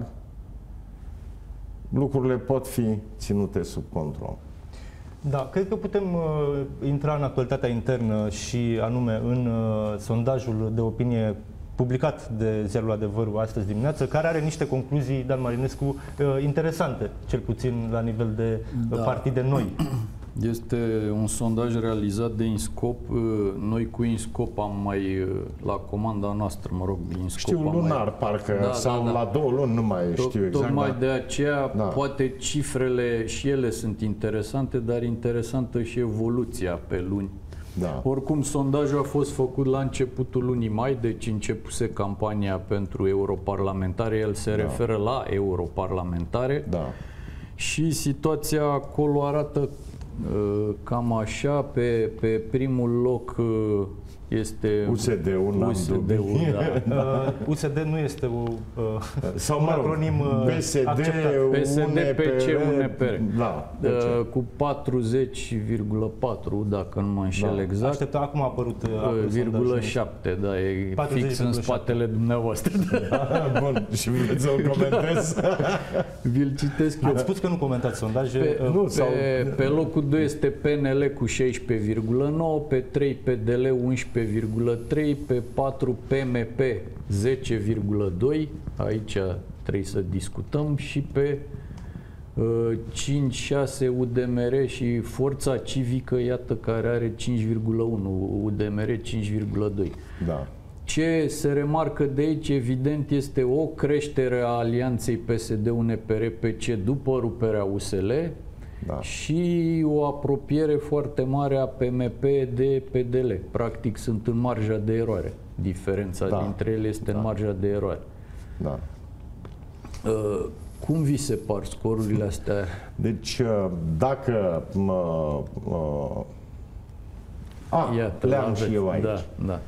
S2: lucrurile pot fi ținute sub control.
S1: Da, cred că putem uh, intra în actualitatea internă și anume în uh, sondajul de opinie publicat de Ziarul Adevărul astăzi dimineață, care are niște concluzii, Dan Marinescu, uh, interesante, cel puțin la nivel de uh, da. partide noi.
S3: Este un sondaj realizat de INSCOP. Noi cu INSCOP am mai, la comanda noastră, mă rog, INSCOP
S2: știu, lunar, mai... parcă, da, sau da, da. la două luni, nu mai
S3: Tot,
S2: știu exact.
S3: Tocmai
S2: da.
S3: de aceea,
S2: da.
S3: poate cifrele și ele sunt interesante, dar interesantă și evoluția pe luni.
S2: Da.
S3: Oricum, sondajul a fost făcut la începutul lunii mai, deci începuse campania pentru europarlamentare, el se da. referă la europarlamentare
S2: da.
S3: și situația acolo arată cam așa. Pe, pe primul loc este
S2: U S D-ul,
S3: U S D-ul, da.
S1: uh, U S D nu este o, uh,
S2: sau, mă rog,
S1: un acronim uh,
S2: P S D,
S3: P S D, P C, U N P R.
S2: Da,
S3: uh, cu patruzeci virgulă patru, dacă nu mă înșel da. exact.
S1: Aștepta, acum a apărut
S3: virgulă șapte, da, e fix în spatele dumneavoastră.
S2: Da, bun, și vreți să-l comentez?
S3: Vi-l citesc eu.
S1: Ați spus că nu comentați sondaje.
S3: Pe,
S1: uh,
S3: nu, pe, sau... pe locul doi este P N L cu șaisprezece virgulă nouă, pe trei P D L unsprezece virgulă trei, pe patru P M P zece virgulă doi, aici trebuie să discutăm, și pe uh, cinci șase U D M R și Forța Civică, iată, care are cinci virgulă unu, U D M R cinci virgulă doi.
S2: Da.
S3: Ce se remarcă de aici, evident, este o creștere a alianței P S D-U N P R P C după ruperea U S L, da. și o apropiere foarte mare a P M P de P D L. Practic sunt în marja de eroare. Diferența da. dintre ele este da. în marja de eroare.
S2: Da.
S3: Uh, cum vi se par scorurile astea?
S2: Deci, dacă mă... Uh, a, Iată, le-am și eu aici.
S3: Da, da.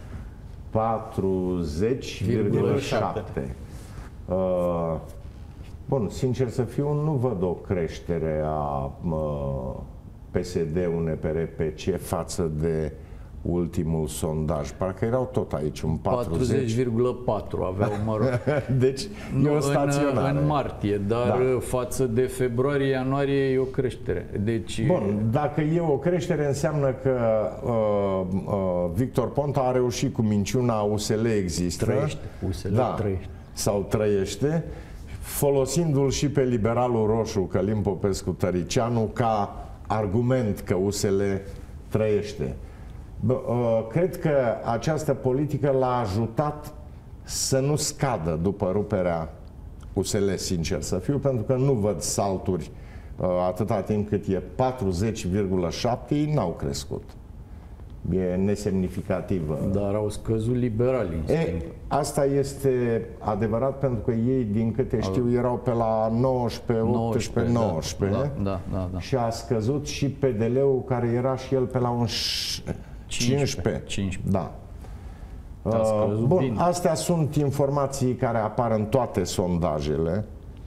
S2: patruzeci virgulă șapte. Uh, Bun, sincer să fiu, nu văd o creștere a uh, P S D-U N P R P C față de ultimul sondaj. Parcă erau tot aici un
S3: patruzeci virgulă patru aveau, mă rog.
S2: Deci
S3: nu,
S2: e o staționare.
S3: În, în martie, dar da. față de februarie-ianuarie e o creștere. Deci...
S2: Bun, dacă e o creștere, înseamnă că uh, uh, Victor Ponta a reușit cu minciuna, U S L există.
S3: Trăiește. U S L
S2: da,
S3: trăiește.
S2: Sau trăiește, folosindu-l și pe liberalul roșu, Călim Popescu-Tăricianu, ca argument că U S L trăiește. Bă, uh, cred că această politică l-a ajutat să nu scadă după ruperea U S L, sincer să fiu, pentru că nu văd salturi uh, atâta timp cât e patruzeci virgulă șapte, ei n-au crescut. E nesemnificativă.
S3: Dar au scăzut liberalii.
S2: E, asta este adevărat, pentru că ei, din câte știu, erau pe la nouăsprezece, optsprezece, nouăsprezece
S3: da, da, da, da.
S2: și a scăzut și P D L-ul, care era și el pe la un cincisprezece.
S3: cincisprezece.
S2: Da. Uh, bun, bine. Astea sunt informații care apar în toate sondajele,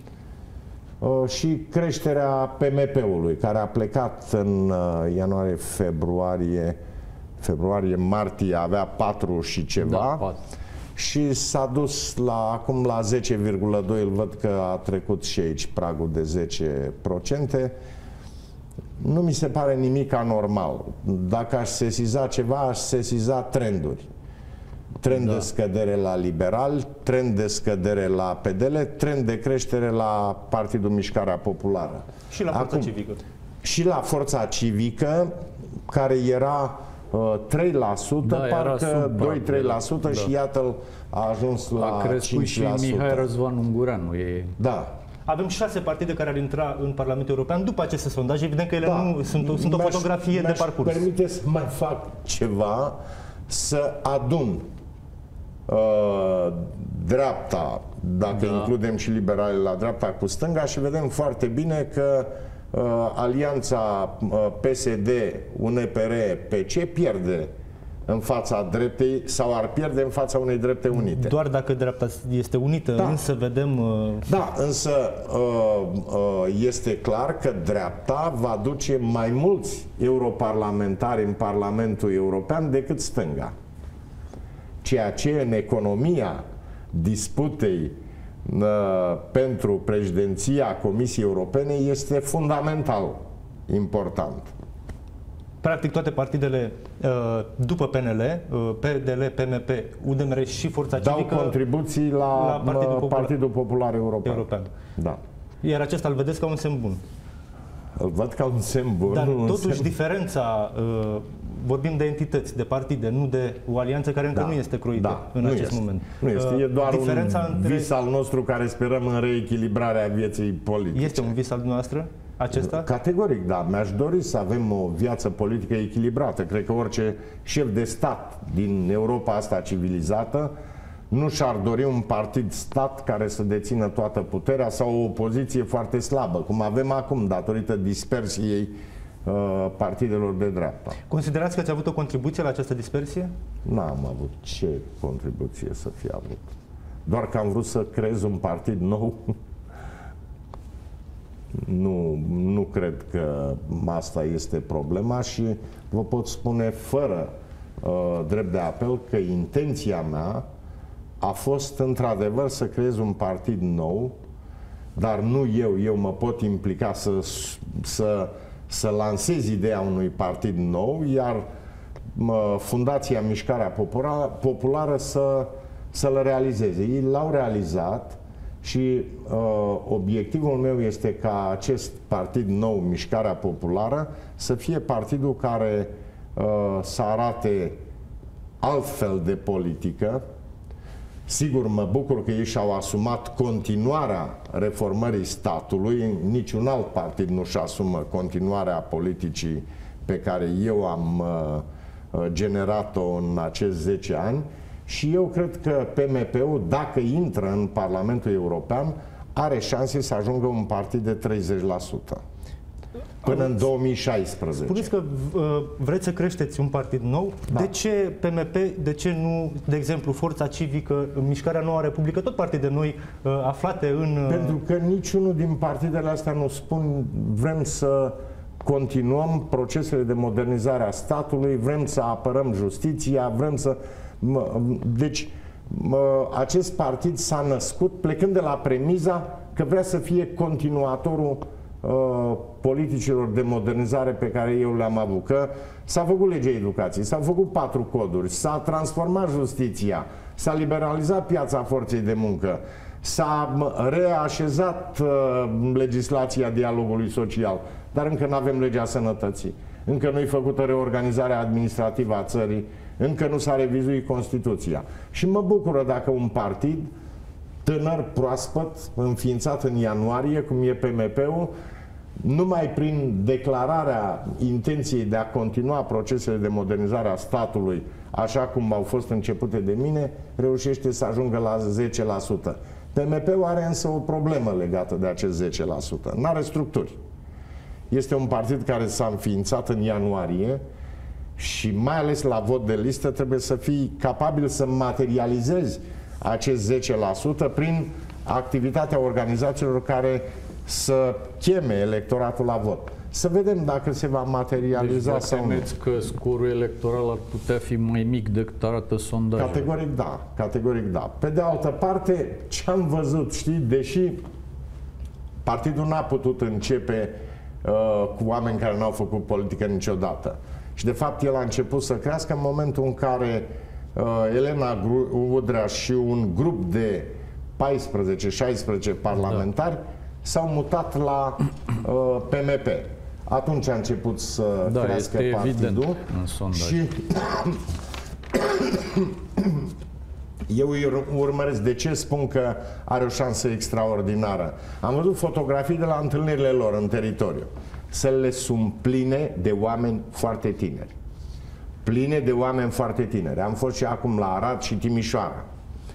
S2: și creșterea P M P-ului, care a plecat în ianuarie-februarie, februarie-martie avea patru și ceva, da, patru. Și s-a dus la, acum la zece virgulă doi, îl văd că a trecut și aici pragul de zece la sută. Nu mi se pare nimic anormal. Dacă aș sesiza ceva, aș sesiza trenduri. Trend da. de scădere la liberali, trend de scădere la P D L, trend de creștere la Partidul Mișcarea Populară.
S1: Și la Forța Acum, Civică.
S2: Și la Forța Civică, care era uh, trei la sută, da, parcă doi trei la sută, da. Și iată a ajuns la
S3: a crescut
S2: cinci la sută.
S3: Și Mihai Răzvan Ungureanu e...
S2: Da.
S1: Avem șase partide care ar intra în Parlamentul European după aceste sondaje. Evident că ele da. nu sunt, o, sunt o fotografie de parcurs.
S2: Permite să mai fac ceva, să adun uh, dreapta, dacă da. includem și liberalii la dreapta cu stânga, și vedem foarte bine că uh, alianța uh, P S D, U N P R, P C pierde în fața dreptei, sau ar pierde în fața unei drepte unite.
S1: Doar dacă dreapta este unită, da. însă vedem... Uh...
S2: Da, însă uh, uh, este clar că dreapta va duce mai mulți europarlamentari în Parlamentul European decât stânga. Ceea ce în economia disputei uh, pentru președinția Comisiei Europene este fundamental important.
S1: Practic toate partidele după P N L, P D L, P M P, U D M R și Forța Civică
S2: dau contribuții la, la Partidul, Popular, Partidul Popular European. European. Da.
S1: Iar acesta îl vedeți ca un semn bun.
S2: Îl văd ca un semn bun.
S1: Dar totuși
S2: semn...
S1: diferența, vorbim de entități, de partide, nu de o alianță care încă da. nu este croită
S2: da.
S1: în
S2: nu
S1: acest
S2: este.
S1: moment.
S2: Nu este. E doar
S1: diferența
S2: un
S1: între...
S2: vis al nostru care sperăm în reechilibrarea vieții politice.
S1: Este un vis al dumneavoastră? Acesta?
S2: Categoric, da. Mi-aș dori să avem o viață politică echilibrată. Cred că orice șef de stat din Europa asta civilizată nu și-ar dori un partid stat care să dețină toată puterea sau o opoziție foarte slabă, cum avem acum, datorită dispersiei uh, partidelor de dreapta.
S1: Considerați că ați avut o contribuție la această dispersie?
S2: N-am avut ce contribuție să fie avut. Doar că am vrut să creez un partid nou. Nu, nu cred că asta este problema și vă pot spune fără uh, drept de apel că intenția mea a fost într-adevăr să creez un partid nou, dar nu eu, eu mă pot implica să, să, să lansez ideea unui partid nou, iar uh, Fundația Mișcarea Populară, Populară să, să-l realizeze. Ei l-au realizat. Și uh, obiectivul meu este ca acest partid nou, Mișcarea Populară, să fie partidul care uh, să arate altfel de politică. Sigur, mă bucur că ei și-au asumat continuarea reformării statului. Niciun alt partid nu-și asumă continuarea politicii pe care eu am uh, generat-o în acești zece ani. Și eu cred că P M P-ul, dacă intră în Parlamentul European, are șanse să ajungă un partid de treizeci la sută până în două mii șaisprezece.
S1: Spuneți că vreți să creșteți un partid nou. Da. De ce P M P, de ce nu, de exemplu, Forța Civică, Mișcarea Noua Republică, tot partide noi aflate în...
S2: Pentru că niciunul din partidele astea nu spun vrem să continuăm procesele de modernizare a statului, vrem să apărăm justiția, vrem să... Deci, acest partid s-a născut plecând de la premiza că vrea să fie continuatorul uh, politicilor de modernizare pe care eu le-am avut. Că s-a făcut legea educației, s-au făcut patru coduri, s-a transformat justiția, s-a liberalizat piața forței de muncă, s-a reașezat uh, legislația dialogului social, dar încă nu avem legea sănătății, încă nu-i făcută reorganizarea administrativă a țării, încă nu s-a revizuit Constituția. Și mă bucură dacă un partid tânăr, proaspăt, înființat în ianuarie, cum e P M P-ul, numai prin declararea intenției de a continua procesele de modernizare a statului, așa cum au fost începute de mine, reușește să ajungă la zece la sută. P M P-ul are însă o problemă legată de acest zece la sută. N-are structuri. Este un partid care s-a înființat în ianuarie și mai ales la vot de listă trebuie să fii capabil să materializezi acest zece la sută prin activitatea organizațiilor care să cheme electoratul la vot. Să vedem dacă se va materializa
S3: deci
S2: sau nu.
S3: Temeți că scorul electoral ar putea fi mai mic decât arată sondajele?
S2: Categoric da, categoric da. Pe de altă parte, ce am văzut, știi, deși partidul n-a putut începe uh, cu oameni care n-au făcut politică niciodată. Și de fapt el a început să crească în momentul în care uh, Elena Udrea și un grup de paisprezece șaisprezece parlamentari da. s-au mutat la uh, P M P. Atunci a început să
S3: da,
S2: crească
S3: este
S2: partidul
S3: în sondaj.
S2: Și eu îi urmăresc. De ce spun că are o șansă extraordinară? Am văzut fotografii de la întâlnirile lor în teritoriu. Sălile sunt pline de oameni foarte tineri. Pline de oameni foarte tineri. Am fost și acum la Arad și Timișoara.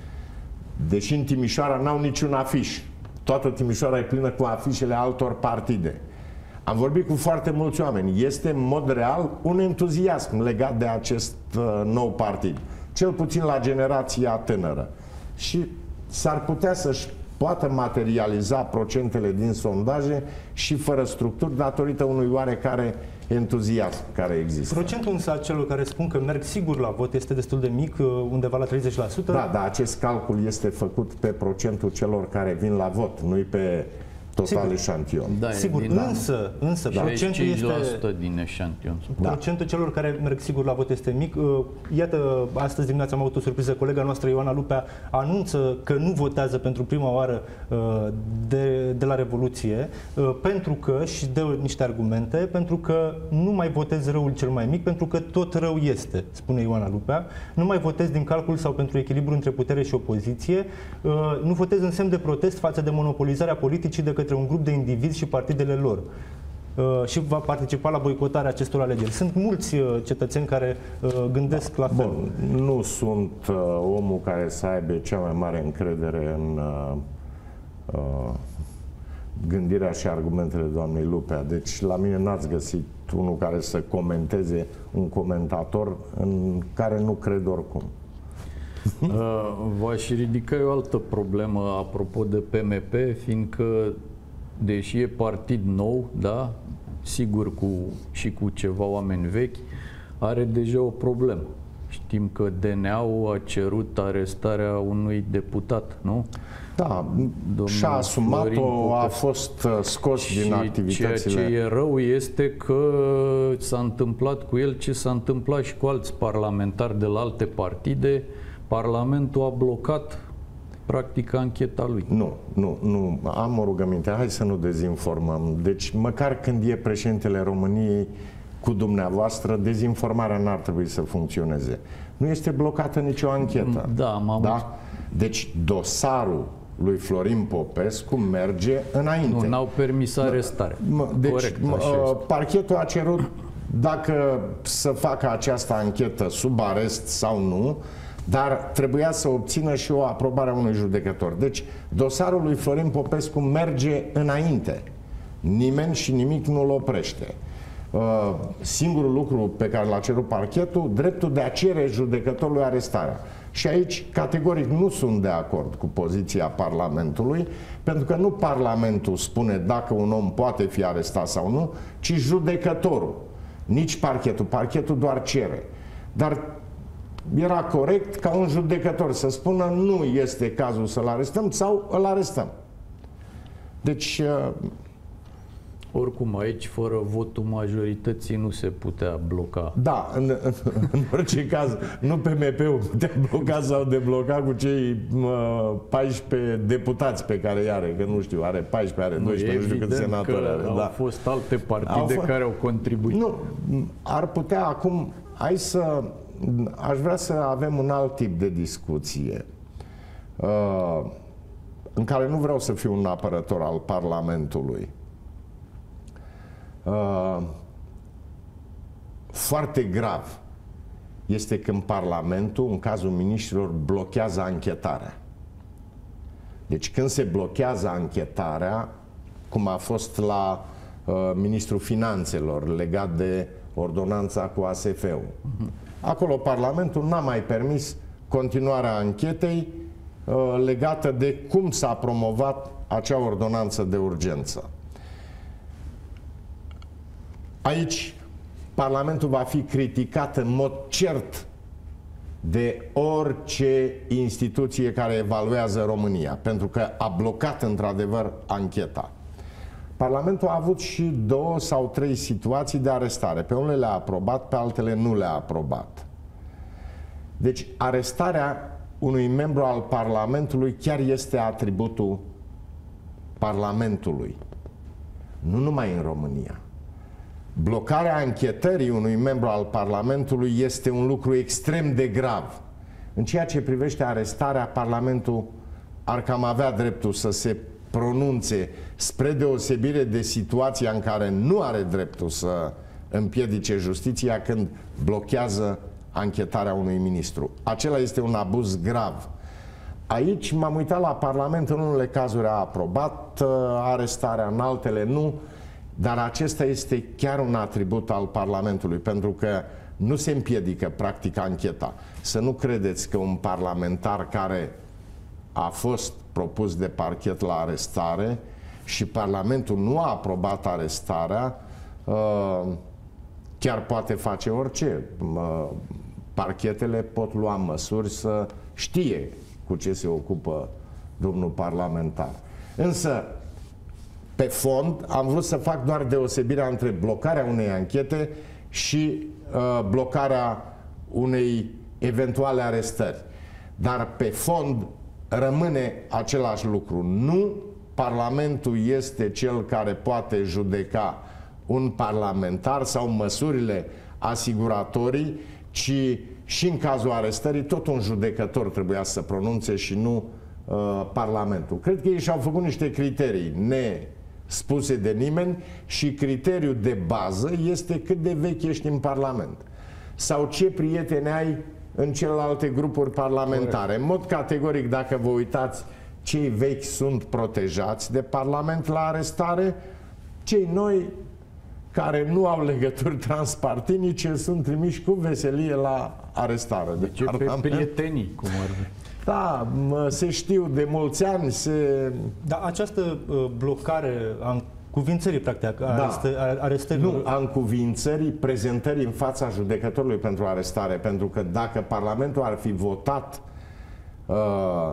S2: Deși în Timișoara n-au niciun afiș. Toată Timișoara e plină cu afișele altor partide. Am vorbit cu foarte mulți oameni. Este în mod real un entuziasm legat de acest uh, nou partid. Cel puțin la generația tânără. Și s-ar putea să-și poată materializa procentele din sondaje și fără structuri datorită unui oarecare entuziasm care există.
S1: Procentul însă al celor care spun că merg sigur la vot este destul de mic, undeva la treizeci la sută.
S2: Da, dar acest calcul este făcut pe procentul celor care vin la vot, nu pe total eșantion.
S1: Da, sigur, din însă, însă da. procentul este
S3: din eșantion.
S1: Procentul da. celor care merg sigur la vot este mic. Iată, astăzi dimineața am avut o surpriză. Colega noastră, Ioana Lupea, anunță că nu votează pentru prima oară de, de la Revoluție, pentru că, și dă niște argumente, pentru că nu mai votez răul cel mai mic, pentru că tot rău este, spune Ioana Lupea. Nu mai votez din calcul sau pentru echilibru între putere și opoziție. Nu votez în semn de protest față de monopolizarea politicii de către un grup de indivizi și partidele lor. Uh, și va participa la boicotarea acestor alegeri. Sunt mulți uh, cetățeni care uh, gândesc da, la fel.
S2: Bun, nu sunt uh, omul care să aibă cea mai mare încredere în uh, uh, gândirea și argumentele doamnei Lupea. Deci la mine n-ați găsit unul care să comenteze un comentator în care nu cred oricum.
S3: Uh, V-aș ridica o altă problemă apropo de P M P, fiindcă deși e partid nou, da, sigur cu, și cu ceva oameni vechi, are deja o problemă. Știm că D N A-ul a cerut arestarea unui deputat, nu?
S2: Da, și-a asumat-o, a fost scos și din activitățile.
S3: Ceea ce e rău este că s-a întâmplat cu el ce s-a întâmplat și cu alți parlamentari de la alte partide. Parlamentul a blocat practic ancheta lui.
S2: Nu, nu, nu. Am o rugăminte. Hai să nu dezinformăm. Deci, măcar când e președintele României cu dumneavoastră, dezinformarea n-ar trebui să funcționeze. Nu este blocată nicio anchetă.
S3: Da, am
S2: da? Deci, dosarul lui Florin Popescu merge înainte.
S3: Nu, n-au permis arestare.
S2: Deci,
S3: corect,
S2: parchetul a cerut dacă să facă această anchetă sub arest sau nu, dar trebuia să obțină și o aprobare a unui judecător. Deci, dosarul lui Florin Popescu merge înainte. Nimeni și nimic nu-l oprește. Uh, singurul lucru pe care l-a cerut parchetul, dreptul de a cere judecătorului arestarea. Și aici, categoric, nu sunt de acord cu poziția Parlamentului, pentru că nu Parlamentul spune dacă un om poate fi arestat sau nu, ci judecătorul. Nici parchetul. Parchetul doar cere. Dar era corect ca un judecător să spună nu este cazul să-l arestăm sau îl arestăm. Deci...
S3: Oricum, aici, fără votul majorității, nu se putea bloca.
S2: Da, în, în, în orice caz, nu P M P-ul putea bloca sau debloca cu cei uh, paisprezece deputați pe care îi are, că nu știu, are paisprezece, are doisprezece, nu știu cât senatori are.
S3: Au
S2: da.
S3: fost alte partide au care au contribuit.
S2: Nu, ar putea acum, hai să... Aș vrea să avem un alt tip de discuție uh, în care nu vreau să fiu un apărător al Parlamentului. Uh, foarte grav este când Parlamentul, în cazul miniștrilor, blochează anchetarea. Deci când se blochează anchetarea, cum a fost la uh, Ministrul Finanțelor legat de ordonanța cu A S F-ul. Uh-huh. Acolo Parlamentul n-a mai permis continuarea anchetei uh, legată de cum s-a promovat acea ordonanță de urgență. Aici Parlamentul va fi criticat în mod cert de orice instituție care evaluează România, pentru că a blocat într-adevăr ancheta. Parlamentul a avut și două sau trei situații de arestare. Pe unele le-a aprobat, pe altele nu le-a aprobat. Deci arestarea unui membru al Parlamentului chiar este atributul Parlamentului. Nu numai în România. Blocarea anchetării unui membru al Parlamentului este un lucru extrem de grav. În ceea ce privește arestarea, Parlamentul ar cam avea dreptul să se pronunțe, spre deosebire de situația în care nu are dreptul să împiedice justiția când blochează anchetarea unui ministru. Acela este un abuz grav. Aici m-am uitat la Parlament, în unele cazuri a aprobat arestarea, în altele nu, dar acesta este chiar un atribut al Parlamentului, pentru că nu se împiedică practic ancheta. Să nu credeți că un parlamentar care a fost propus de parchet la arestare și Parlamentul nu a aprobat arestarea, chiar poate face orice. Parchetele pot lua măsuri să știe cu ce se ocupă domnul parlamentar. Însă, pe fond, am vrut să fac doar deosebirea între blocarea unei anchete și uh, blocarea unei eventuale arestări. Dar pe fond rămâne același lucru. Nu Parlamentul este cel care poate judeca un parlamentar sau măsurile asiguratorii, ci și în cazul arestării tot un judecător trebuia să pronunțe și nu uh, Parlamentul. Cred că ei și-au făcut niște criterii nespuse de nimeni și criteriul de bază este cât de vechi ești în Parlament sau ce prieteni ai în celelalte grupuri parlamentare. În mod categoric, dacă vă uitați, cei vechi sunt protejați de Parlament la arestare, cei noi care nu au legături transpartinice sunt trimiși cu veselie la arestare.
S3: De ce pe prietenii, cum ar fi?
S2: Da, se știu de mulți ani, se...
S1: Da, această uh, blocare a încuvințării, practic, a
S2: da.
S1: arestă, arestării...
S2: Nu, a încuvințării prezentării în fața judecătorului pentru arestare, pentru că dacă Parlamentul ar fi votat uh,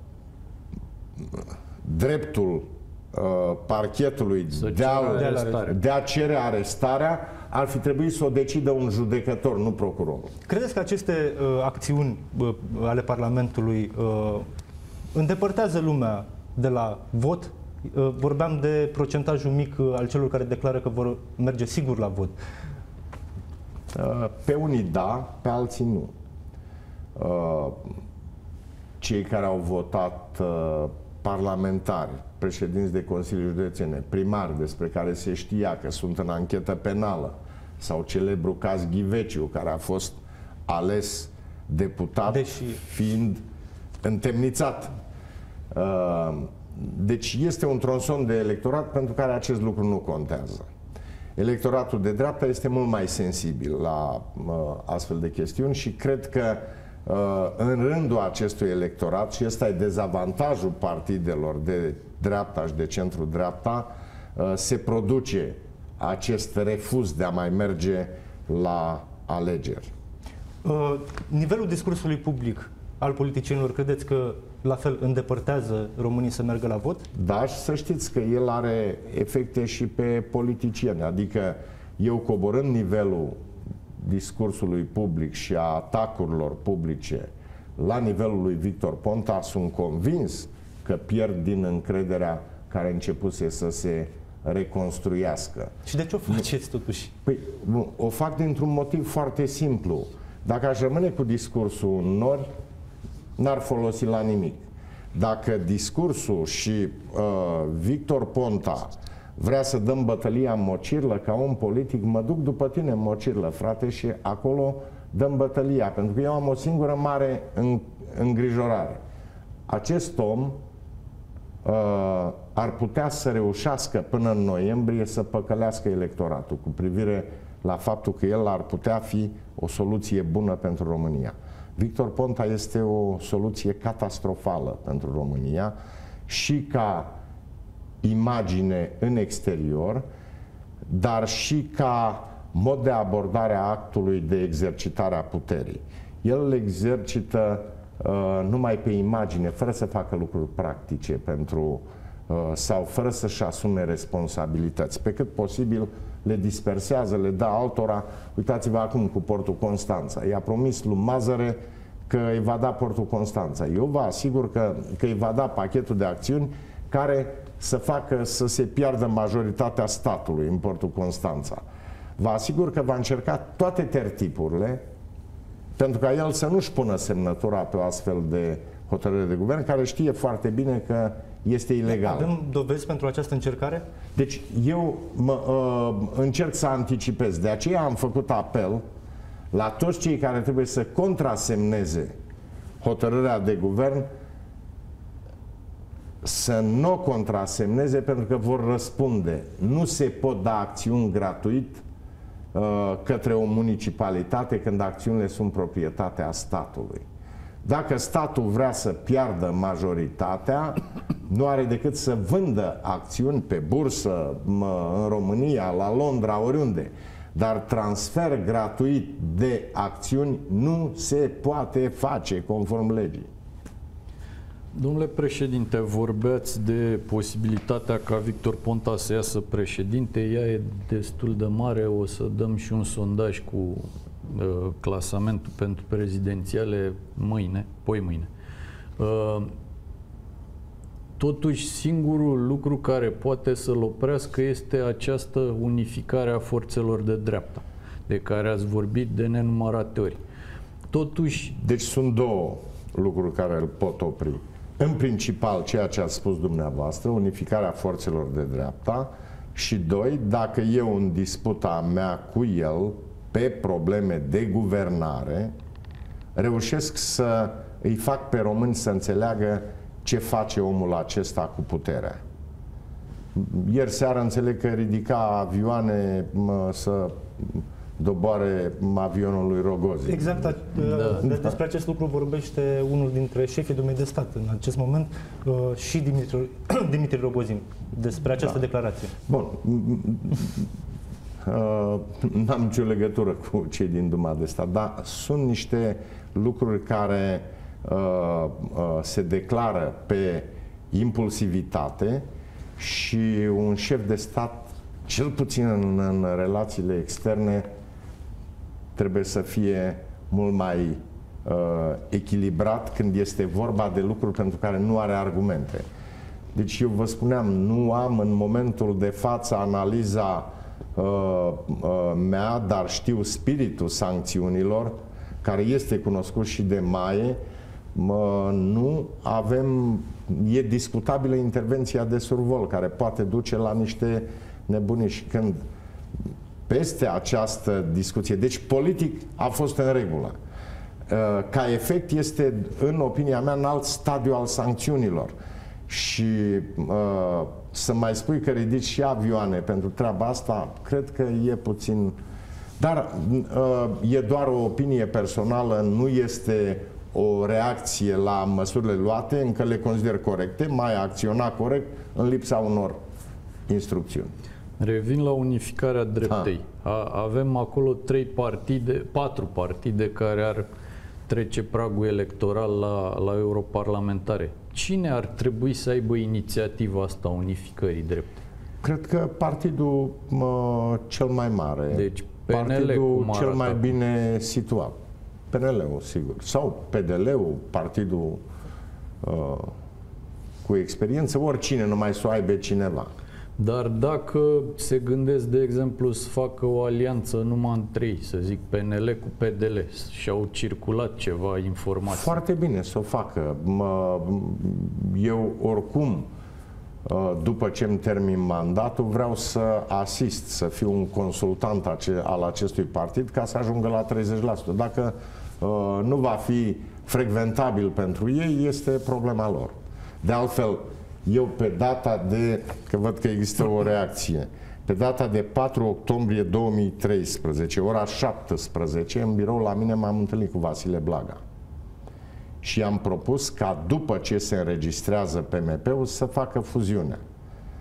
S2: dreptul Uh, parchetului de a, de a cere arestarea, ar fi trebuit să o decidă un judecător, nu procurorul.
S1: Credeți că aceste uh, acțiuni uh, ale Parlamentului uh, îndepărtează lumea de la vot? Uh, vorbeam de procentajul mic uh, al celor care declară că vor merge sigur la vot.
S2: Uh, pe unii da, pe alții nu. Uh, cei care au votat uh, parlamentari, președinți de consilii județene, primari despre care se știa că sunt în anchetă penală, sau celebru caz Ghiveciu, care a fost ales deputat Deși... fiind întemnițat. Deci este un tronson de electorat pentru care acest lucru nu contează. Electoratul de dreapta este mult mai sensibil la astfel de chestiuni și cred că în rândul acestui electorat, și ăsta e dezavantajul partidelor de dreapta și de centru-dreapta, se produce acest refuz de a mai merge la alegeri.
S1: Nivelul discursului public al politicienilor, credeți că la fel îndepărtează românii să meargă la vot?
S2: Da, și să știți că el are efecte și pe politicieni. Adică eu, coborând nivelul discursului public și a atacurilor publice la nivelul lui Victor Ponta, sunt convins că pierd din încrederea care începuse să se reconstruiască.
S1: Și de ce o faceți totuși?
S2: Păi, nu, o fac dintr-un motiv foarte simplu. Dacă aș rămâne cu discursul în nori, n-ar folosi la nimic. Dacă discursul și uh, Victor Ponta vrea să dăm bătălia în Mocirlă ca om politic, mă duc după tine în Mocirlă, frate, și acolo dăm bătălia. Pentru că eu am o singură mare îngrijorare. Acest om uh, ar putea să reușească până în noiembrie să păcălească electoratul cu privire la faptul că el ar putea fi o soluție bună pentru România. Victor Ponta este o soluție catastrofală pentru România și ca imagine în exterior, dar și ca mod de abordare a actului de exercitare a puterii. El îl exercită uh, numai pe imagine, fără să facă lucruri practice pentru, uh, sau fără să-și asume responsabilități. Pe cât posibil le dispersează, le dă altora. Uitați-vă acum cu Portul Constanța. I-a promis lui Mazăre că îi va da Portul Constanța. Eu vă asigur că, că îi va da pachetul de acțiuni care să facă să se piardă majoritatea statului în Portul Constanța. Vă asigur că va încerca toate tertipurile pentru ca el să nu-și pună semnătura pe o astfel de hotărâre de guvern, care știe foarte bine că este ilegal.
S1: Avem dovezi pentru această încercare?
S2: Deci eu mă, uh, încerc să anticipez. De aceea am făcut apel la toți cei care trebuie să contrasemneze hotărârea de guvern să nu o contrasemneze, pentru că vor răspunde. Nu se pot da acțiuni gratuit uh, către o municipalitate când acțiunile sunt proprietatea statului. Dacă statul vrea să piardă majoritatea, nu are decât să vândă acțiuni pe bursă, în România, la Londra, oriunde. Dar transfer gratuit de acțiuni nu se poate face conform legii.
S3: Domnule președinte, vorbeați de posibilitatea ca Victor Ponta să iasă președinte. Ea e destul de mare. O să dăm și un sondaj cu uh, clasamentul pentru prezidențiale mâine, poi mâine. Uh, totuși, singurul lucru care poate să-l oprească este această unificare a forțelor de dreapta, de care ați vorbit de nenumărate ori. Totuși...
S2: Deci sunt două lucruri care îl pot opri. În principal, ceea ce ați spus dumneavoastră, unificarea forțelor de dreapta, și doi, dacă eu în disputa mea cu el pe probleme de guvernare reușesc să îi fac pe români să înțeleagă ce face omul acesta cu puterea. Ieri seară înțeleg că ridica avioane mă, să doboare avionul lui Rogozin.
S1: Exact, da. de, despre acest lucru vorbește unul dintre șefii domnului de stat în acest moment, și Dimitri, Dimitri Rogozin, despre această da. declarație.
S2: Bun. N-am nicio legătură cu cei din Duma de Stat, dar sunt niște lucruri care uh, uh, se declară pe impulsivitate și un șef de stat, cel puțin în, în relațiile externe, trebuie să fie mult mai uh, echilibrat când este vorba de lucruri pentru care nu are argumente. Deci eu vă spuneam, nu am în momentul de față analiza uh, uh, mea, dar știu spiritul sancțiunilor, care este cunoscut și de Maie. Mă, nu avem, e discutabilă intervenția de survol, care poate duce la niște nebunii. Și când peste această discuție, deci politic a fost în regulă, ca efect este, în opinia mea, în alt stadiu al sancțiunilor. Și să mai spui că ridici și avioane pentru treaba asta, cred că e puțin... Dar e doar o opinie personală, nu este o reacție la măsurile luate, încă le consider corecte, mai acționa corect în lipsa unor instrucțiuni.
S3: Revin la unificarea dreptei. A, avem acolo trei partide, patru partide care ar trece pragul electoral la, la europarlamentare. Cine ar trebui să aibă inițiativa asta unificării dreptei?
S2: Cred că partidul mă, cel mai mare.
S3: Deci P N L,
S2: partidul cel mai bine situat. P N L-ul, sigur. Sau P D L-ul, partidul uh, cu experiență, oricine, numai să o aibă cineva.
S3: Dar dacă se gândesc, de exemplu, să facă o alianță numai între ei, să zic P N L cu P D L, și au circulat ceva informații.
S2: Foarte bine să o facă. Mă, eu oricum, după ce îmi termin mandatul, vreau să asist, să fiu un consultant al acestui partid ca să ajungă la treizeci la sută. Dacă nu va fi frecventabil pentru ei, este problema lor. De altfel, eu pe data de, că văd că există o reacție, pe data de patru octombrie două mii treisprezece, ora șaptesprezece, în birou la mine m-am întâlnit cu Vasile Blaga. Și am propus ca după ce se înregistrează P M P-ul să facă fuziunea.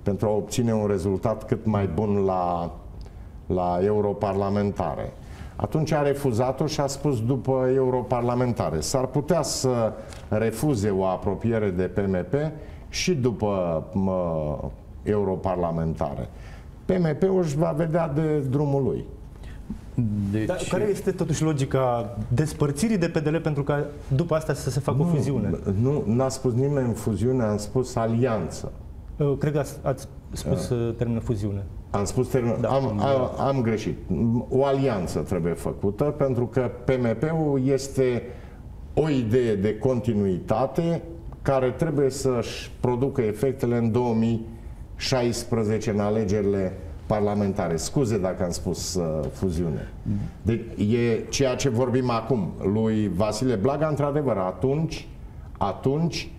S2: pentru a obține un rezultat cât mai bun la, la europarlamentare. Atunci a refuzat-o și a spus după europarlamentare. S-ar putea să refuze o apropiere de P M P și după mă, europarlamentare. P M P-ul își va vedea de drumul lui.
S1: Deci... Dar care este totuși logica despărțirii de P D L pentru ca după asta să se facă nu, o fuziune?
S2: Nu, n-a spus nimeni fuziune, am spus alianță.
S1: Cred că ați, ați spus uh, termenul fuziune.
S2: Am spus termenul, da, am, am, am greșit. O alianță trebuie făcută pentru că P M P-ul este o idee de continuitate care trebuie să-și producă efectele în două mii șaisprezece în alegerile parlamentare. Scuze dacă am spus uh, fuziune. Deci e ceea ce vorbim acum. Lui Vasile Blaga, într-adevăr, atunci, atunci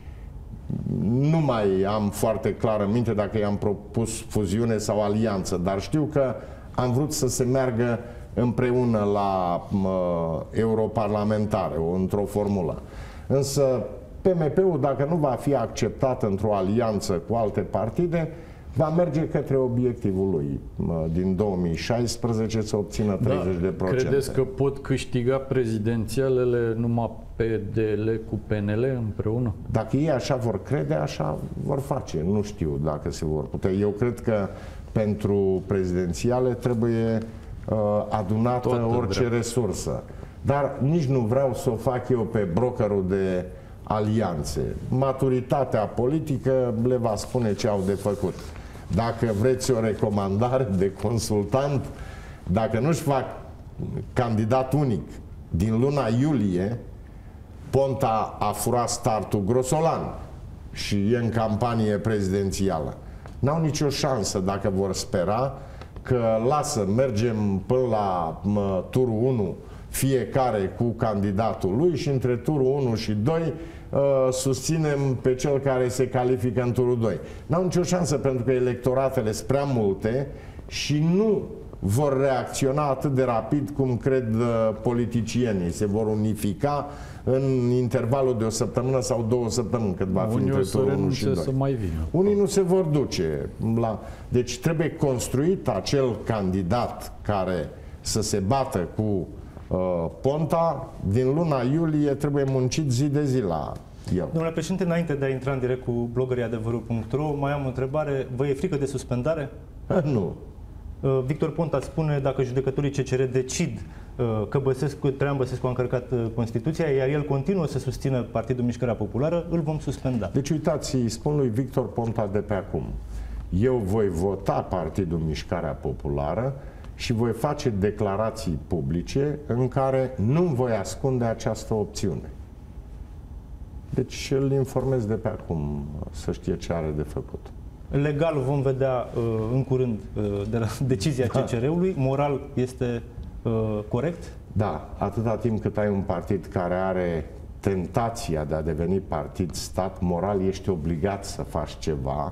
S2: nu mai am foarte clar în minte dacă i-am propus fuziune sau alianță, dar știu că am vrut să se meargă împreună la uh, europarlamentare, într-o formulă. Însă P M P-ul, dacă nu va fi acceptat într-o alianță cu alte partide, va merge către obiectivul lui din două mii șaisprezece să obțină treizeci de procente.
S3: Credeți că pot câștiga prezidențialele numai P D L cu P N L împreună?
S2: Dacă ei așa vor crede, așa vor face. Nu știu dacă se vor putea. Eu cred că pentru prezidențiale trebuie uh, adunată Toată orice drept. resursă. Dar nici nu vreau să o fac eu pe brokerul de alianțe. Maturitatea politică le va spune ce au de făcut. Dacă vreți o recomandare de consultant, dacă nu-și fac candidat unic din luna iulie, Ponta a furat startul grosolan și e în campanie prezidențială. N-au nicio șansă dacă vor spera că lasă, mergem până la mă, turul unu fiecare cu candidatul lui și între turul unu și doi uh, susținem pe cel care se califică în turul doi. N-au nicio șansă pentru că electoratele sunt prea multe și nu vor reacționa atât de rapid cum cred uh, politicienii. Se vor unifica în intervalul de o săptămână sau două săptămâni, cât va fi între turul unu și doi.
S3: Să mai vină.
S2: Unii nu se vor duce la... Deci trebuie construit acel candidat care să se bată cu uh, Ponta. Din luna iulie trebuie muncit zi de zi la el.
S1: Domnule președinte, înainte de a intra în direct cu blogării adevărul punct ro, mai am o întrebare. Vă e frică de suspendare?
S2: Nu.
S1: Victor Ponta spune dacă judecătorii C C R decid că Băsescu, Traian Băsescu a încărcat Constituția, iar el continuă să susțină Partidul Mișcarea Populară, îl vom suspenda.
S2: Deci uitați, îi spun lui Victor Ponta de pe acum. Eu voi vota Partidul Mișcarea Populară și voi face declarații publice în care nu voi ascunde această opțiune. Deci îl informez de pe acum să știe ce are de făcut.
S1: Legal vom vedea uh, în curând uh, de la decizia C C R-ului. Moral este uh, corect?
S2: Da, atâta timp cât ai un partid care are tentația de a deveni partid stat, moral ești obligat să faci ceva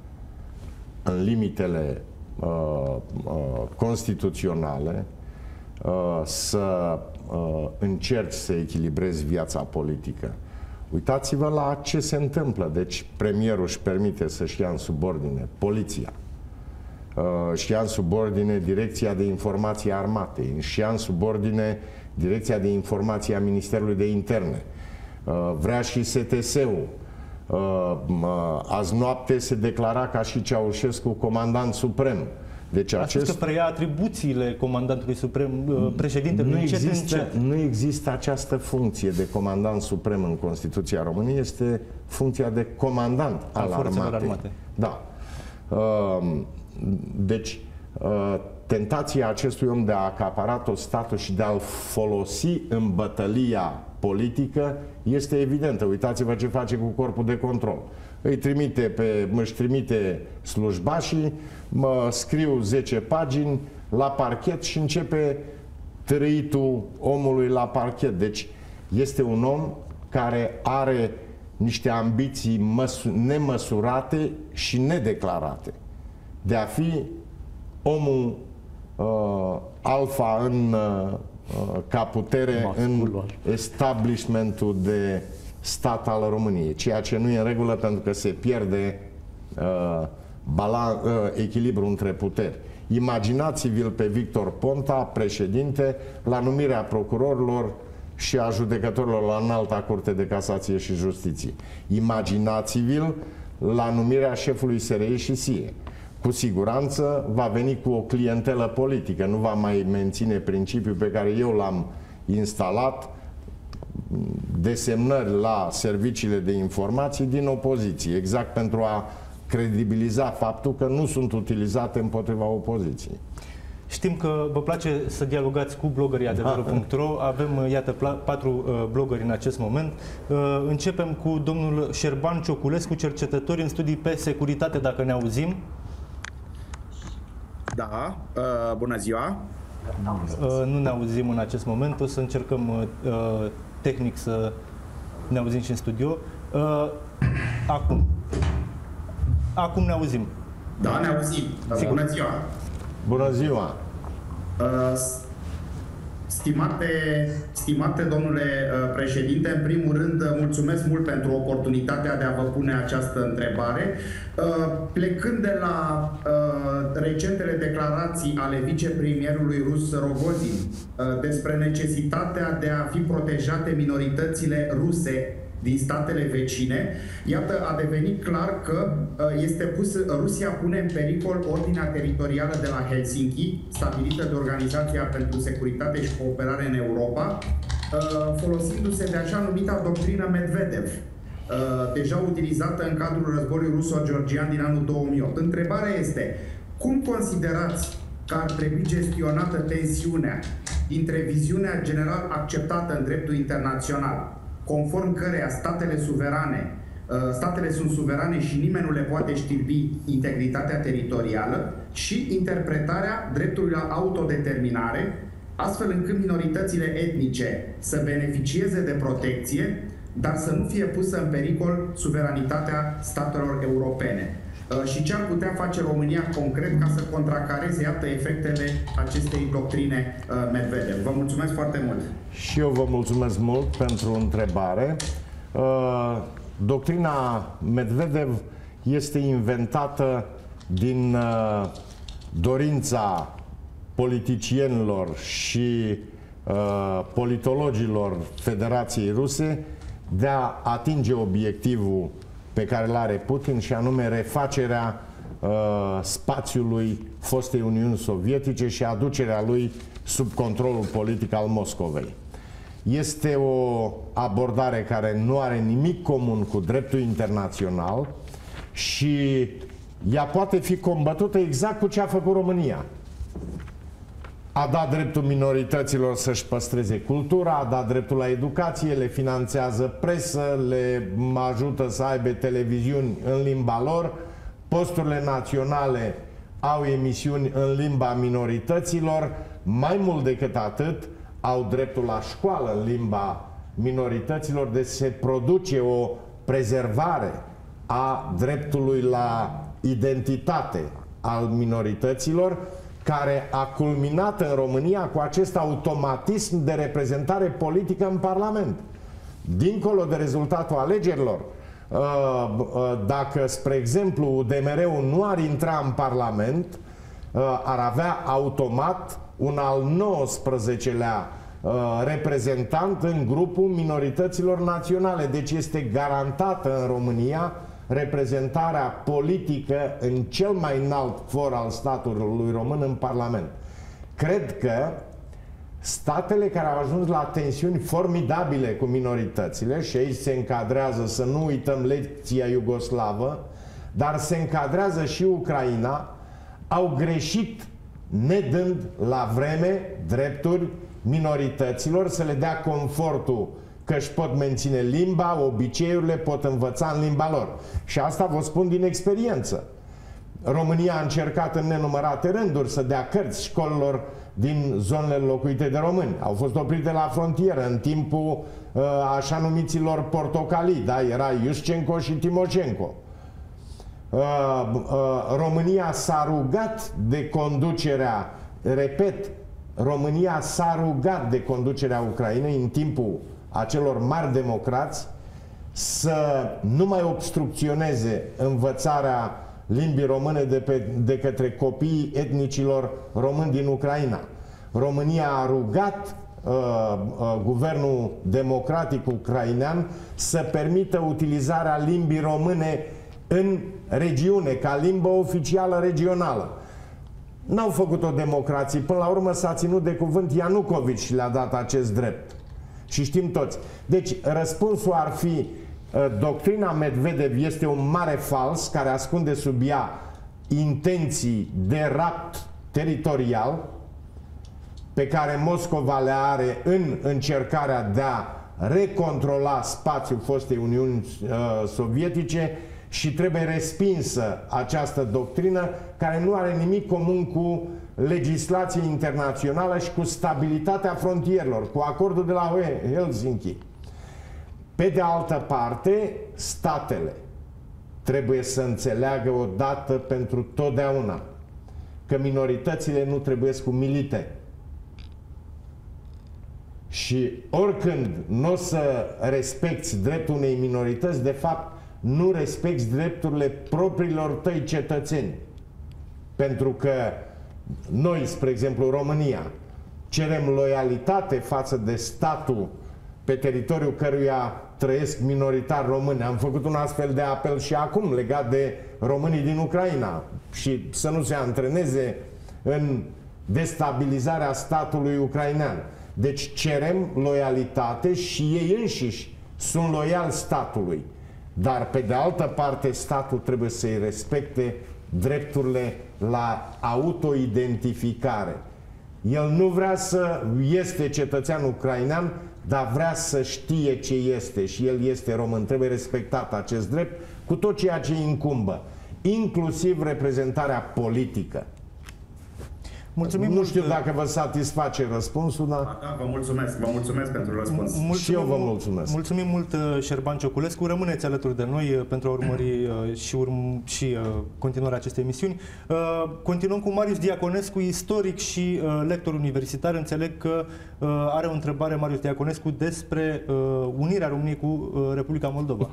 S2: în limitele uh, uh, constituționale, uh, să uh, încerci să echilibrezi viața politică. Uitați-vă la ce se întâmplă. Deci premierul își permite să-și ia în subordine poliția, uh, își ia în subordine Direcția de Informații Armate, își ia în subordine Direcția de Informații a Ministerului de Interne, uh, vrea și S T S-ul. Uh, uh, azi noapte se declara ca și Ceaușescu comandant suprem. Deci acest...
S1: că preia atribuțiile comandantului suprem, președintele.
S2: Nu există, nu există această funcție de comandant suprem în Constituția României, este funcția de comandant al, al armatei. Armate. Da. Deci, tentația acestui om de a acapara tot statul și de a-l folosi în bătălia politică este evidentă. Uitați-vă ce face cu corpul de control. Îi trimite pe, își trimite slujbașii, mă scriu zece pagini la parchet și începe trăitul omului la parchet. Deci este un om care are niște ambiții nemăsurate și nedeclarate de a fi omul uh, alfa în uh, ca putere Masculor. în establishmentul de stat al României, ceea ce nu e în regulă pentru că se pierde uh, balan, echilibru între puteri. Imaginați-vi-l pe Victor Ponta, președinte, la numirea procurorilor și a judecătorilor la Înalta Curte de Casație și Justiție. Imaginați-vi-l la numirea șefului S R I și S I E. Cu siguranță va veni cu o clientelă politică, nu va mai menține principiul pe care eu l-am instalat, desemnări la serviciile de informații din opoziție, exact pentru a credibiliza faptul că nu sunt utilizate împotriva opoziției.
S1: Știm că vă place să dialogați cu blogării adevărul punct ro. Avem, iată, patru uh, blogări în acest moment. Uh, începem cu domnul Șerban Cioculescu, cercetător în studii pe securitate, dacă ne auzim.
S4: Da, uh, bună ziua.
S1: Uh, nu ne auzim în acest moment, o să încercăm uh, tehnic să ne auzim și în studio. Uh, acum. Acum ne auzim.
S4: Da, ne auzim. Sigur. Bună ziua.
S2: Bună ziua.
S4: Uh, stimate, stimate domnule uh, președinte, în primul rând mulțumesc mult pentru oportunitatea de a vă pune această întrebare. Uh, plecând de la uh, recentele declarații ale vicepremierului rus Rogozin uh, despre necesitatea de a fi protejate minoritățile ruse din statele vecine, iată, a devenit clar că este pus, Rusia pune în pericol ordinea teritorială de la Helsinki, stabilită de Organizația pentru Securitate și Cooperare în Europa, folosindu-se de așa numita doctrină Medvedev, deja utilizată în cadrul războiului ruso-georgian din anul două mii opt. Întrebarea este, cum considerați că ar trebui gestionată tensiunea dintre viziunea general acceptată în dreptul internațional, conform căreia statele suverane, statele sunt suverane și nimeni nu le poate știrbi integritatea teritorială, și interpretarea dreptului la autodeterminare, astfel încât minoritățile etnice să beneficieze de protecție, dar să nu fie pusă în pericol suveranitatea statelor europene? Și ce ar putea face România concret ca să contracareze, iată, efectele acestei doctrine Medvedev? Vă mulțumesc foarte mult!
S2: Și eu vă mulțumesc mult pentru întrebare. Doctrina Medvedev este inventată din dorința politicienilor și politologilor Federației Ruse de a atinge obiectivul pe care îl are Putin, și anume refacerea uh, spațiului fostei Uniuni Sovietice și aducerea lui sub controlul politic al Moscovei. Este o abordare care nu are nimic comun cu dreptul internațional și ea poate fi combătută exact cu ce a făcut România. A dat dreptul minorităților să-și păstreze cultura, a dat dreptul la educație, le finanțează presă, le ajută să aibă televiziuni în limba lor, posturile naționale au emisiuni în limba minorităților, mai mult decât atât, au dreptul la școală în limba minorităților, deci se produce o prezervare a dreptului la identitate al minorităților, care a culminat în România cu acest automatism de reprezentare politică în Parlament. Dincolo de rezultatul alegerilor, dacă, spre exemplu, U D M R-ul nu ar intra în Parlament, ar avea automat un al nouăsprezecelea reprezentant în grupul minorităților naționale. Deci este garantată în România reprezentarea politică în cel mai înalt for al statului român în Parlament. Cred că statele care au ajuns la tensiuni formidabile cu minoritățile, și aici se încadrează, să nu uităm, lecția iugoslavă, dar se încadrează și Ucraina, au greșit nedând la vreme drepturi minorităților, să le dea confortul că își pot menține limba, obiceiurile, pot învăța în limba lor. Și asta vă spun din experiență. România a încercat în nenumărate rânduri să dea cărți școlilor din zonele locuite de români. Au fost oprite la frontieră în timpul uh, așa numiților portocalii, da? Era Iușcenco și Timoșenco. Uh, uh, România s-a rugat de conducerea, repet, România s-a rugat de conducerea Ucrainei în timpul acelor mari democrați să nu mai obstrucționeze învățarea limbii române de, pe, de către copiii etnicilor români din Ucraina. România a rugat uh, uh, guvernul democratic ucrainean să permită utilizarea limbii române în regiune, ca limbă oficială regională. N-au făcut-o democrații, până la urmă s-a ținut de cuvânt Ianucovici și le-a dat acest drept. Și știm toți. Deci răspunsul ar fi: doctrina Medvedev este un mare fals care ascunde sub ea intenții de rapt teritorial pe care Moscova le are în încercarea de a recontrola spațiul fostei Uniuni uh, Sovietice, și trebuie respinsă această doctrină care nu are nimic comun cu legislație internațională și cu stabilitatea frontierelor, cu acordul de la Helsinki. Pe de altă parte, statele trebuie să înțeleagă odată pentru totdeauna că minoritățile nu trebuie umilite. Și oricând nu o să respecti dreptul unei minorități, de fapt nu respecti drepturile propriilor tăi cetățeni. Pentru că noi, spre exemplu România, cerem loialitate față de statul pe teritoriul căruia trăiesc minoritari români. Am făcut un astfel de apel și acum legat de românii din Ucraina, și să nu se antreneze în destabilizarea statului ucrainean. Deci cerem loialitate și ei înșiși sunt loiali statului. Dar pe de altă parte statul trebuie să-i respecte drepturile la autoidentificare. El nu vrea să este cetățean ucrainean, dar vrea să știe ce este și el este român. Trebuie respectat acest drept cu tot ceea ce îi incumbă, inclusiv reprezentarea politică.
S1: Mulțumim
S2: nu știu
S1: mult.
S2: dacă vă satisface răspunsul, dar...
S4: Da, vă mulțumesc, vă mulțumesc pentru răspuns.
S1: Mulțumim,
S2: și eu vă mulțumesc.
S1: Mulțumim mult, Șerban Cioculescu. Rămâneți alături de noi pentru a urmări și, urm și continuarea acestei emisiuni. Continuăm cu Marius Diaconescu, istoric și lector universitar. Înțeleg că are o întrebare, Marius Diaconescu, despre unirea României cu Republica Moldova.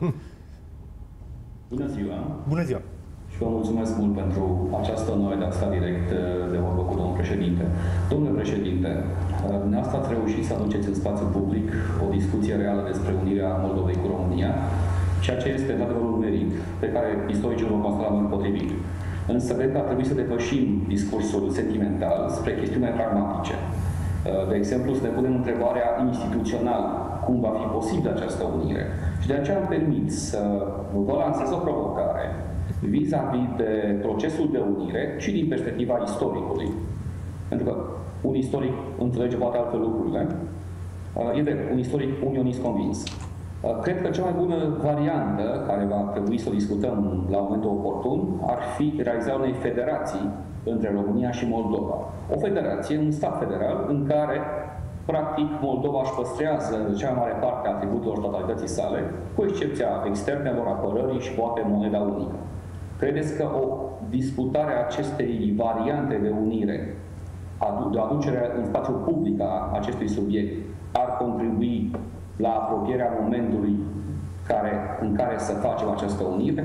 S5: Bună ziua!
S1: Bună ziua!
S5: Și vă mulțumesc mult pentru această onoare de a sta direct de vorbă cu domnul președinte. Domnule președinte, dumneavoastră ați reușit să aduceți în spațiu public o discuție reală despre unirea Moldovei cu România, ceea ce este într-adevăr un merit pe care istoricii îl consideră potrivit. Însă cred că ar trebui să depășim discursul sentimental spre chestiuni pragmatice. De exemplu, să ne punem întrebarea instituțională, cum va fi posibilă această unire. Și de aceea îmi permit să vă lansez o provocare vis-a-vis de procesul de unire și din perspectiva istoricului. Pentru că un istoric înțelege poate altfel lucrurile. E drept, un istoric unionist convins. Cred că cea mai bună variantă, care va trebui să o discutăm la momentul oportun, ar fi realizarea unei federații între România și Moldova. O federație, un stat federal, în care, practic, Moldova își păstrează cea mai mare parte a atributelor totalității sale, cu excepția externelor, apărării și poate moneda unică. Credeți că o discutare a acestei variante de unire, de aducerea în spațiul public a acestui subiect, ar contribui la apropierea momentului care, în care să facem această unire?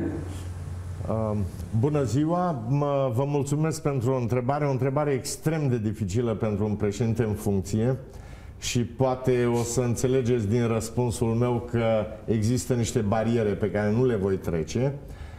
S2: Bună ziua! Vă mulțumesc pentru o întrebare, o întrebare extrem de dificilă pentru un președinte în funcție și poate o să înțelegeți din răspunsul meu că există niște bariere pe care nu le voi trece.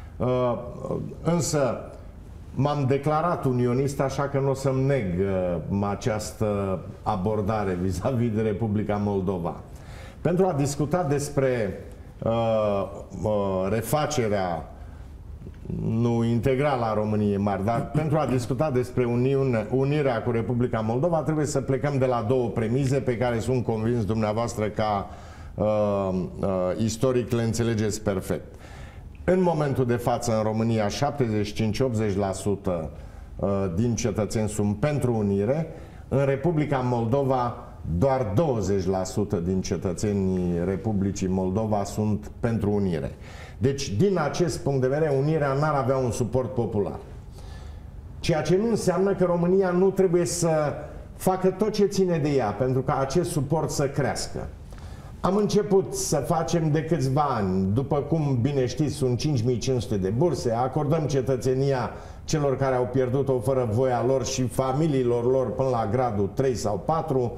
S2: Însă m-am declarat unionist, așa că nu o să-mi neg această abordare vis-a-vis de Republica Moldova. Pentru a discuta despre uh, uh, refacerea, nu integrală a României mari, dar pentru a discuta despre uniune, unirea cu Republica Moldova, trebuie să plecăm de la două premize pe care sunt convins dumneavoastră ca uh, uh, istoric le înțelegeți perfect. În momentul de față, în România, șaptezeci și cinci la optzeci la sută din cetățeni sunt pentru unire. În Republica Moldova, doar douăzeci la sută din cetățenii Republicii Moldova sunt pentru unire. Deci, din acest punct de vedere, unirea n-ar avea un suport popular. Ceea ce nu înseamnă că România nu trebuie să facă tot ce ține de ea, pentru ca acest suport să crească. Am început să facem de câțiva ani, după cum bine știți, sunt cinci mii cinci sute de burse, acordăm cetățenia celor care au pierdut-o fără voia lor și familiilor lor până la gradul trei sau patru.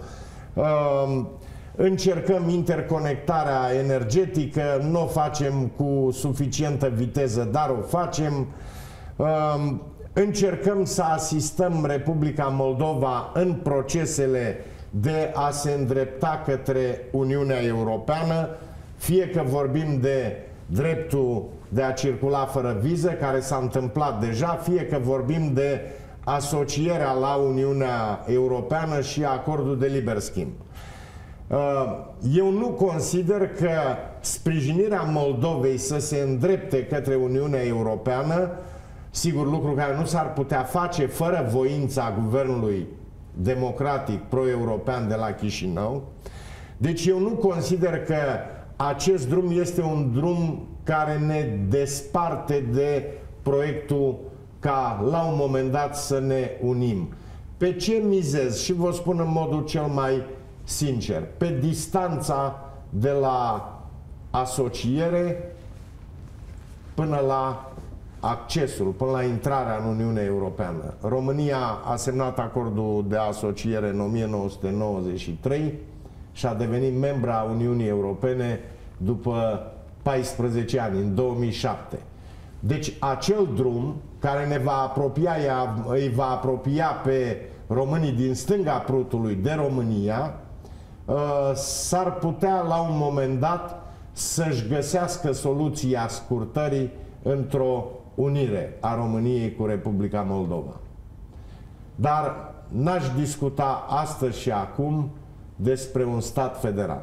S2: Încercăm interconectarea energetică, nu o facem cu suficientă viteză, dar o facem. Încercăm să asistăm Republica Moldova în procesele de a se îndrepta către Uniunea Europeană, fie că vorbim de dreptul de a circula fără viză, care s-a întâmplat deja, fie că vorbim de asocierea la Uniunea Europeană și acordul de liber schimb. Eu nu consider că sprijinirea Moldovei să se îndrepte către Uniunea Europeană, sigur, lucru care nu s-ar putea face fără voința guvernului democratic pro-european de la Chișinău. Deci eu nu consider că acest drum este un drum care ne desparte de proiectul ca la un moment dat să ne unim. Pe ce mizez? Și vă spun în modul cel mai sincer, pe distanța de la asociere până la accesul, până la intrarea în Uniunea Europeană. România a semnat acordul de asociere în o mie nouă sute nouăzeci și trei și a devenit membra a Uniunii Europene după paisprezece ani, în două mii șapte. Deci acel drum care ne va apropia, îi va apropia pe românii din stânga prutului de România, s-ar putea la un moment dat să-și găsească soluția scurtării într-o unire a României cu Republica Moldova. Dar n-aș discuta astăzi și acum despre un stat federal.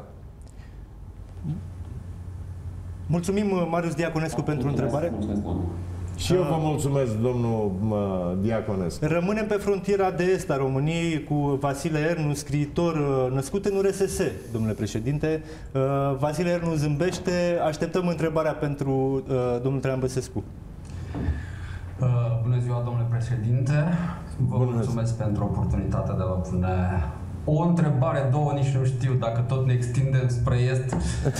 S1: Mulțumim, Marius Diaconescu, pentru întrebare.
S2: Și eu vă mulțumesc, domnul Diaconescu.
S1: Rămânem pe frontiera de est a României cu Vasile Ernu, scriitor născut în U R S S, domnule președinte. Vasile Ernu zâmbește. Așteptăm întrebarea pentru domnul Traian Băsescu.
S6: Bună ziua, domnule președinte. Vă Bună mulțumesc zi. pentru oportunitatea de a vă pune o întrebare, două, nici nu știu, dacă tot ne extindem spre est.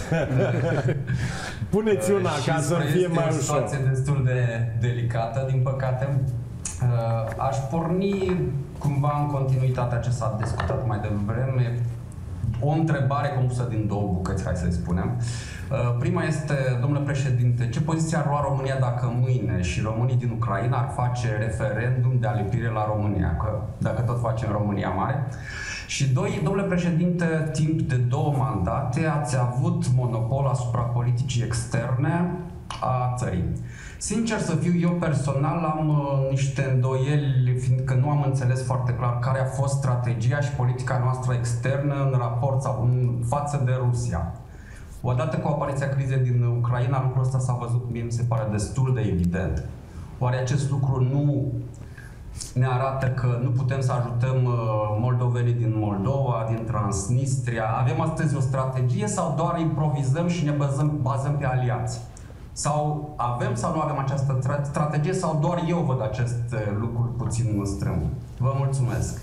S2: Puneți una ca să fie mai ușor.
S6: E o situație destul de delicată, din păcate. Aș porni cumva în continuitatea ce s-a discutat mai devreme. O întrebare compusă din două bucăți, hai să-i spunem. Prima este, domnule președinte, ce poziție ar lua România dacă mâine și românii din Ucraina ar face referendum de alipire la România, că dacă tot facem România mare? Și doi, domnule președinte, timp de două mandate ați avut monopol asupra politicii externe a țării. Sincer să fiu, eu personal am uh, niște îndoieli, fiindcă nu am înțeles foarte clar care a fost strategia și politica noastră externă în raport sau în față de Rusia. Odată cu apariția crizei din Ucraina, lucrul ăsta s-a văzut, mie mi se pare destul de evident. Oare acest lucru nu ne arată că nu putem să ajutăm uh, moldovenii din Moldova, din Transnistria? Avem astăzi o strategie sau doar improvizăm și ne bazăm, bazăm pe aliați? Sau avem sau nu avem această strategie sau doar eu văd aceste lucruri puțin strâmb? Vă mulțumesc!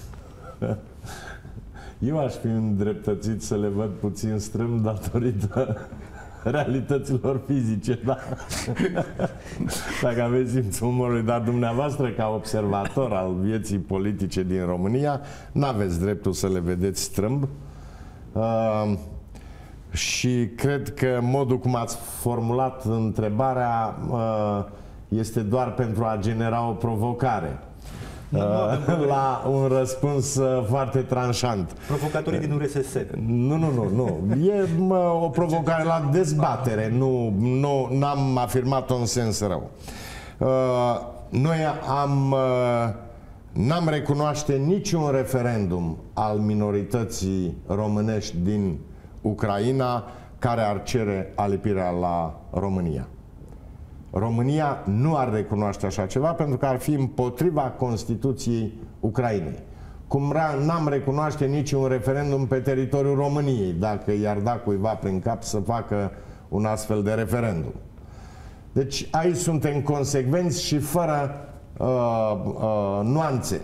S2: Eu aș fi îndreptățit să le văd puțin strâmb datorită realităților fizice, da? Dacă aveți simțul umorului, dar dumneavoastră, ca observator al vieții politice din România, n-aveți dreptul să le vedeți strâmb. Uh, și cred că modul cum ați formulat întrebarea uh, este doar pentru a genera o provocare. Uh, la un răspuns uh, foarte tranșant.
S1: Provocatorii din U R S S.
S2: Nu, nu, nu, nu. E mă, o provocare la dezbatere. Nu, nu, n-am afirmat-o în sens rău. Uh, noi am uh, n-am recunoaște niciun referendum al minorității românești din Ucraina care ar cere alipirea la România. România nu ar recunoaște așa ceva pentru că ar fi împotriva Constituției Ucrainei. Cum n-am recunoaște niciun referendum pe teritoriul României, dacă i-ar da cuiva prin cap să facă un astfel de referendum. Deci aici suntem consecvenți și fără uh, uh, nuanțe.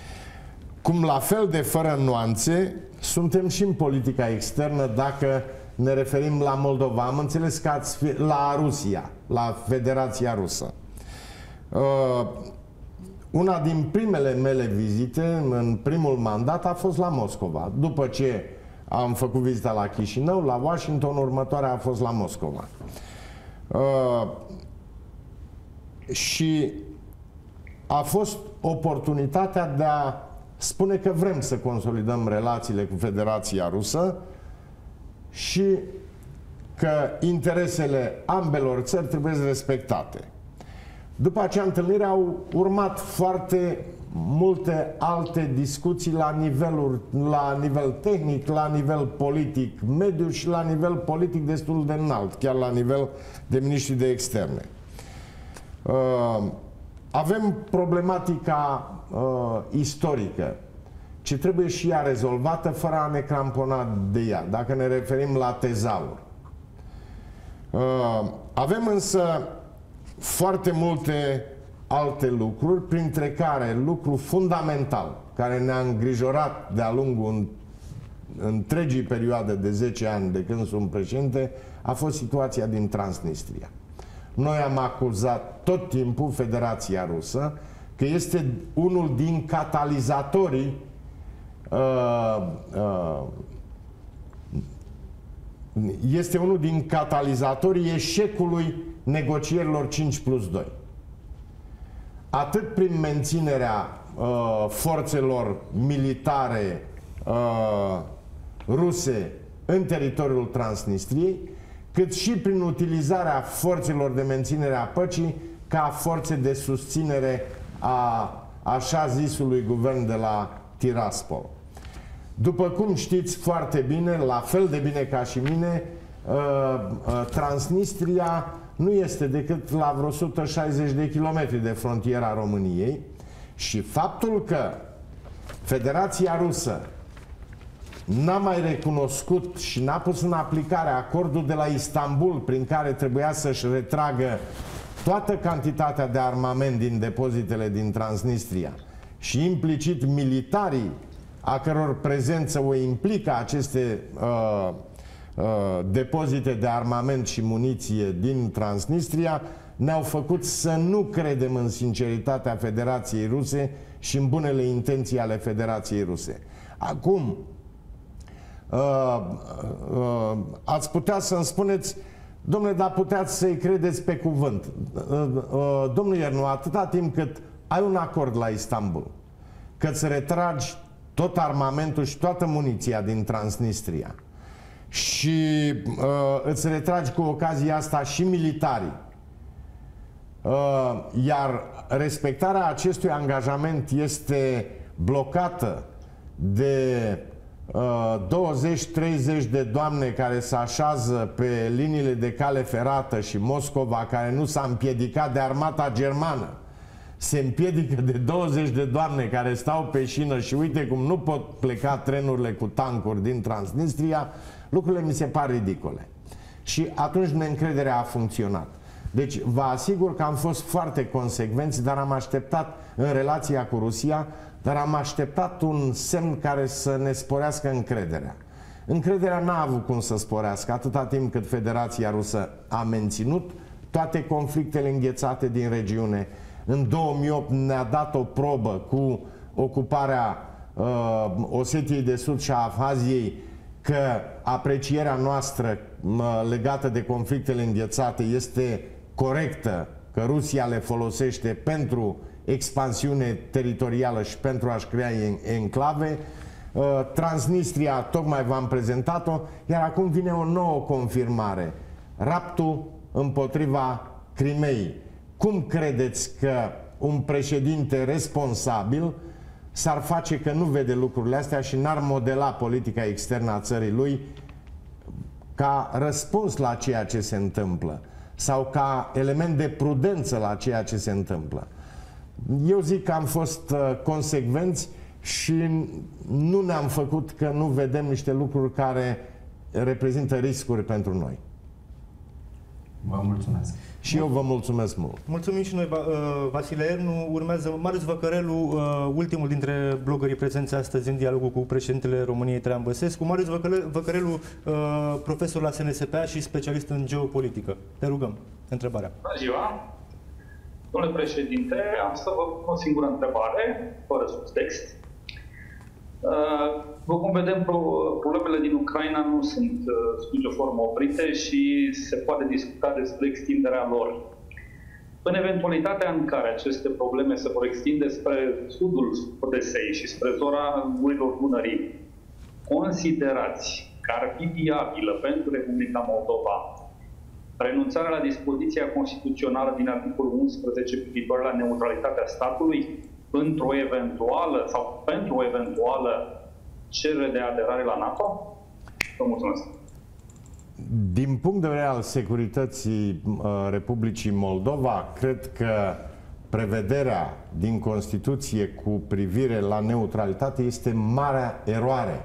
S2: Cum la fel de fără nuanțe suntem și în politica externă dacă ne referim la Moldova. Am înțeles că ați fi, la Rusia, la Federația Rusă. Uh, una din primele mele vizite în primul mandat a fost la Moscova. După ce am făcut vizita la Chișinău, la Washington, următoarea a fost la Moscova. Uh, și a fost oportunitatea de a spune că vrem să consolidăm relațiile cu Federația Rusă și că interesele ambelor țări trebuie respectate. După acea întâlnire au urmat foarte multe alte discuții la niveluri, la nivel tehnic, la nivel politic mediu și la nivel politic destul de înalt, chiar la nivel de miniștri de externe. Uh, avem problematica uh, istorică, ce trebuie și ea rezolvată fără a ne crampona de ea, dacă ne referim la tezaur. Uh, avem însă foarte multe alte lucruri, printre care lucru fundamental care ne-a îngrijorat de-a lungul întregii perioade de zece ani de când sunt președinte, a fost situația din Transnistria. Noi am acuzat tot timpul Federația Rusă că este unul din catalizatorii uh, uh, este unul din catalizatorii eșecului negocierilor cinci plus doi. Atât prin menținerea uh, forțelor militare uh, ruse în teritoriul Transnistriei, cât și prin utilizarea forțelor de menținere a păcii ca forțe de susținere a așa zisului guvern de la Tiraspol. După cum știți foarte bine, la fel de bine ca și mine, uh, uh, Transnistria nu este decât la vreo o sută șaizeci de kilometri de frontiera României și faptul că Federația Rusă n-a mai recunoscut și n-a pus în aplicare acordul de la Istanbul prin care trebuia să-și retragă toată cantitatea de armament din depozitele din Transnistria și implicit militarii a căror prezență o implică aceste uh, uh, depozite de armament și muniție din Transnistria, ne-au făcut să nu credem în sinceritatea Federației Ruse și în bunele intenții ale Federației Ruse. Acum, uh, uh, ați putea să-mi spuneți, domnule, dar puteați să-i credeți pe cuvânt. Uh, uh, domnul Iernu, atâta timp cât ai un acord la Istanbul, că îți retragi tot armamentul și toată muniția din Transnistria și uh, îți retragi cu ocazia asta și militarii, uh, iar respectarea acestui angajament este blocată de uh, douăzeci treizeci de doamne care se așează pe liniile de cale ferată și Moscova, care nu s-a împiedicat de armata germană, se împiedică de douăzeci de doamne care stau pe șină și uite cum nu pot pleca trenurile cu tancuri din Transnistria, lucrurile mi se par ridicole. Și atunci neîncrederea a funcționat. Deci vă asigur că am fost foarte consecvenți, dar am așteptat în relația cu Rusia, dar am așteptat un semn care să ne sporească încrederea. Încrederea n-a avut cum să sporească atâta timp cât Federația Rusă a menținut toate conflictele înghețate din regiune. În două mii opt ne-a dat o probă cu ocuparea uh, Osetiei de Sud și a Abhaziei, că aprecierea noastră uh, legată de conflictele înghețate este corectă, că Rusia le folosește pentru expansiune teritorială și pentru a-și crea enclave. Uh, Transnistria, tocmai v-am prezentat-o, iar acum vine o nouă confirmare. Raptul împotriva Crimeei. Cum credeți că un președinte responsabil s-ar face că nu vede lucrurile astea și n-ar modela politica externă a țării lui ca răspuns la ceea ce se întâmplă sau ca element de prudență la ceea ce se întâmplă? Eu zic că am fost uh, consecvenți și nu ne-am făcut că nu vedem niște lucruri care reprezintă riscuri pentru noi.
S6: Vă mulțumesc.
S2: Și eu vă mulțumesc mult.
S1: Mulțumim și noi, Vasile Ernu. Urmează Marius Văcărelu, ultimul dintre blogării prezenți astăzi în dialogul cu președintele României, Traian Băsescu. Marius Văcărelu, profesor la S N S P A și specialist în geopolitică. Te rugăm, întrebarea.
S7: Bună ziua! Domnule președinte, am să vă pun o singură întrebare, fără subtext. După cum vedem, problemele din Ucraina nu sunt sub nicio formă oprite și se poate discuta despre extinderea lor. În eventualitatea în care aceste probleme se vor extinde spre sudul Odesei și spre zona Gurilor Dunării, considerați că ar fi viabilă pentru Republica Moldova renunțarea la dispoziția constituțională din articolul unsprezece privitor la neutralitatea statului într-o eventuală sau pentru o eventuală cerere de aderare la NATO? Vă mulțumesc.
S2: Din punct de vedere al securității uh, Republicii Moldova, cred că prevederea din Constituție cu privire la neutralitate este marea eroare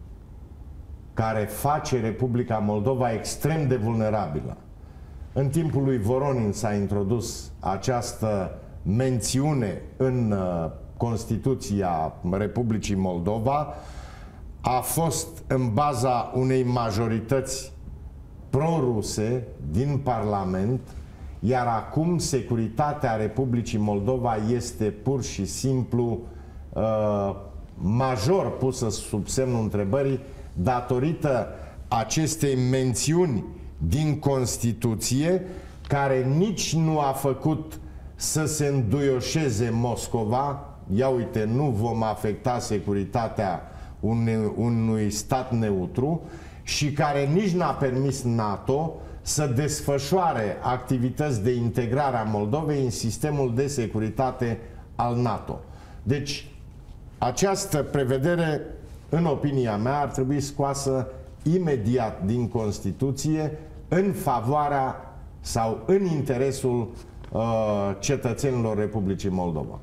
S2: care face Republica Moldova extrem de vulnerabilă. În timpul lui Voronin s-a introdus această mențiune în uh, Constituția Republicii Moldova. A fost în baza unei majorități pro-ruse din Parlament, iar acum securitatea Republicii Moldova este pur și simplu uh, major pusă sub semnul întrebării datorită acestei mențiuni din Constituție, care nici nu a făcut să se înduioșeze Moscova. Ia uite, nu vom afecta securitatea unui, unui stat neutru, și care nici n-a permis NATO să desfășoare activități de integrare a Moldovei în sistemul de securitate al NATO. Deci, această prevedere, în opinia mea, ar trebui scoasă imediat din Constituție în favoarea sau în interesul uh, cetățenilor Republicii Moldova.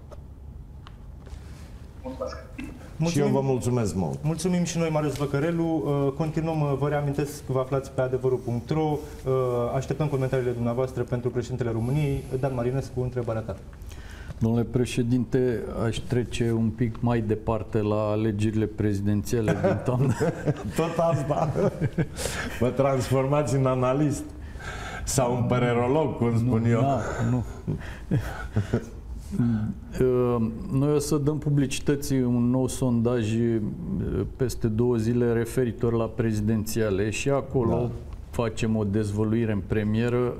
S7: Mulțumesc.
S2: Mulțumim. Și eu vă mulțumesc mult.
S1: Mulțumim și noi, Marius Văcărelu. Continuăm, vă reamintesc că vă aflați pe adevărul punct ro. Așteptăm comentariile dumneavoastră pentru președintele României. Dan Marinescu, întrebarea ta.
S3: Domnule președinte, aș trece un pic mai departe la alegerile prezidențiale din toamnă.
S2: Tot asta? Vă transformați în analist sau în părerolog, cum spun
S3: nu,
S2: eu.
S3: Da, nu. Noi o să dăm publicității un nou sondaj peste două zile referitor la prezidențiale și acolo da. facem o dezvăluire în premieră.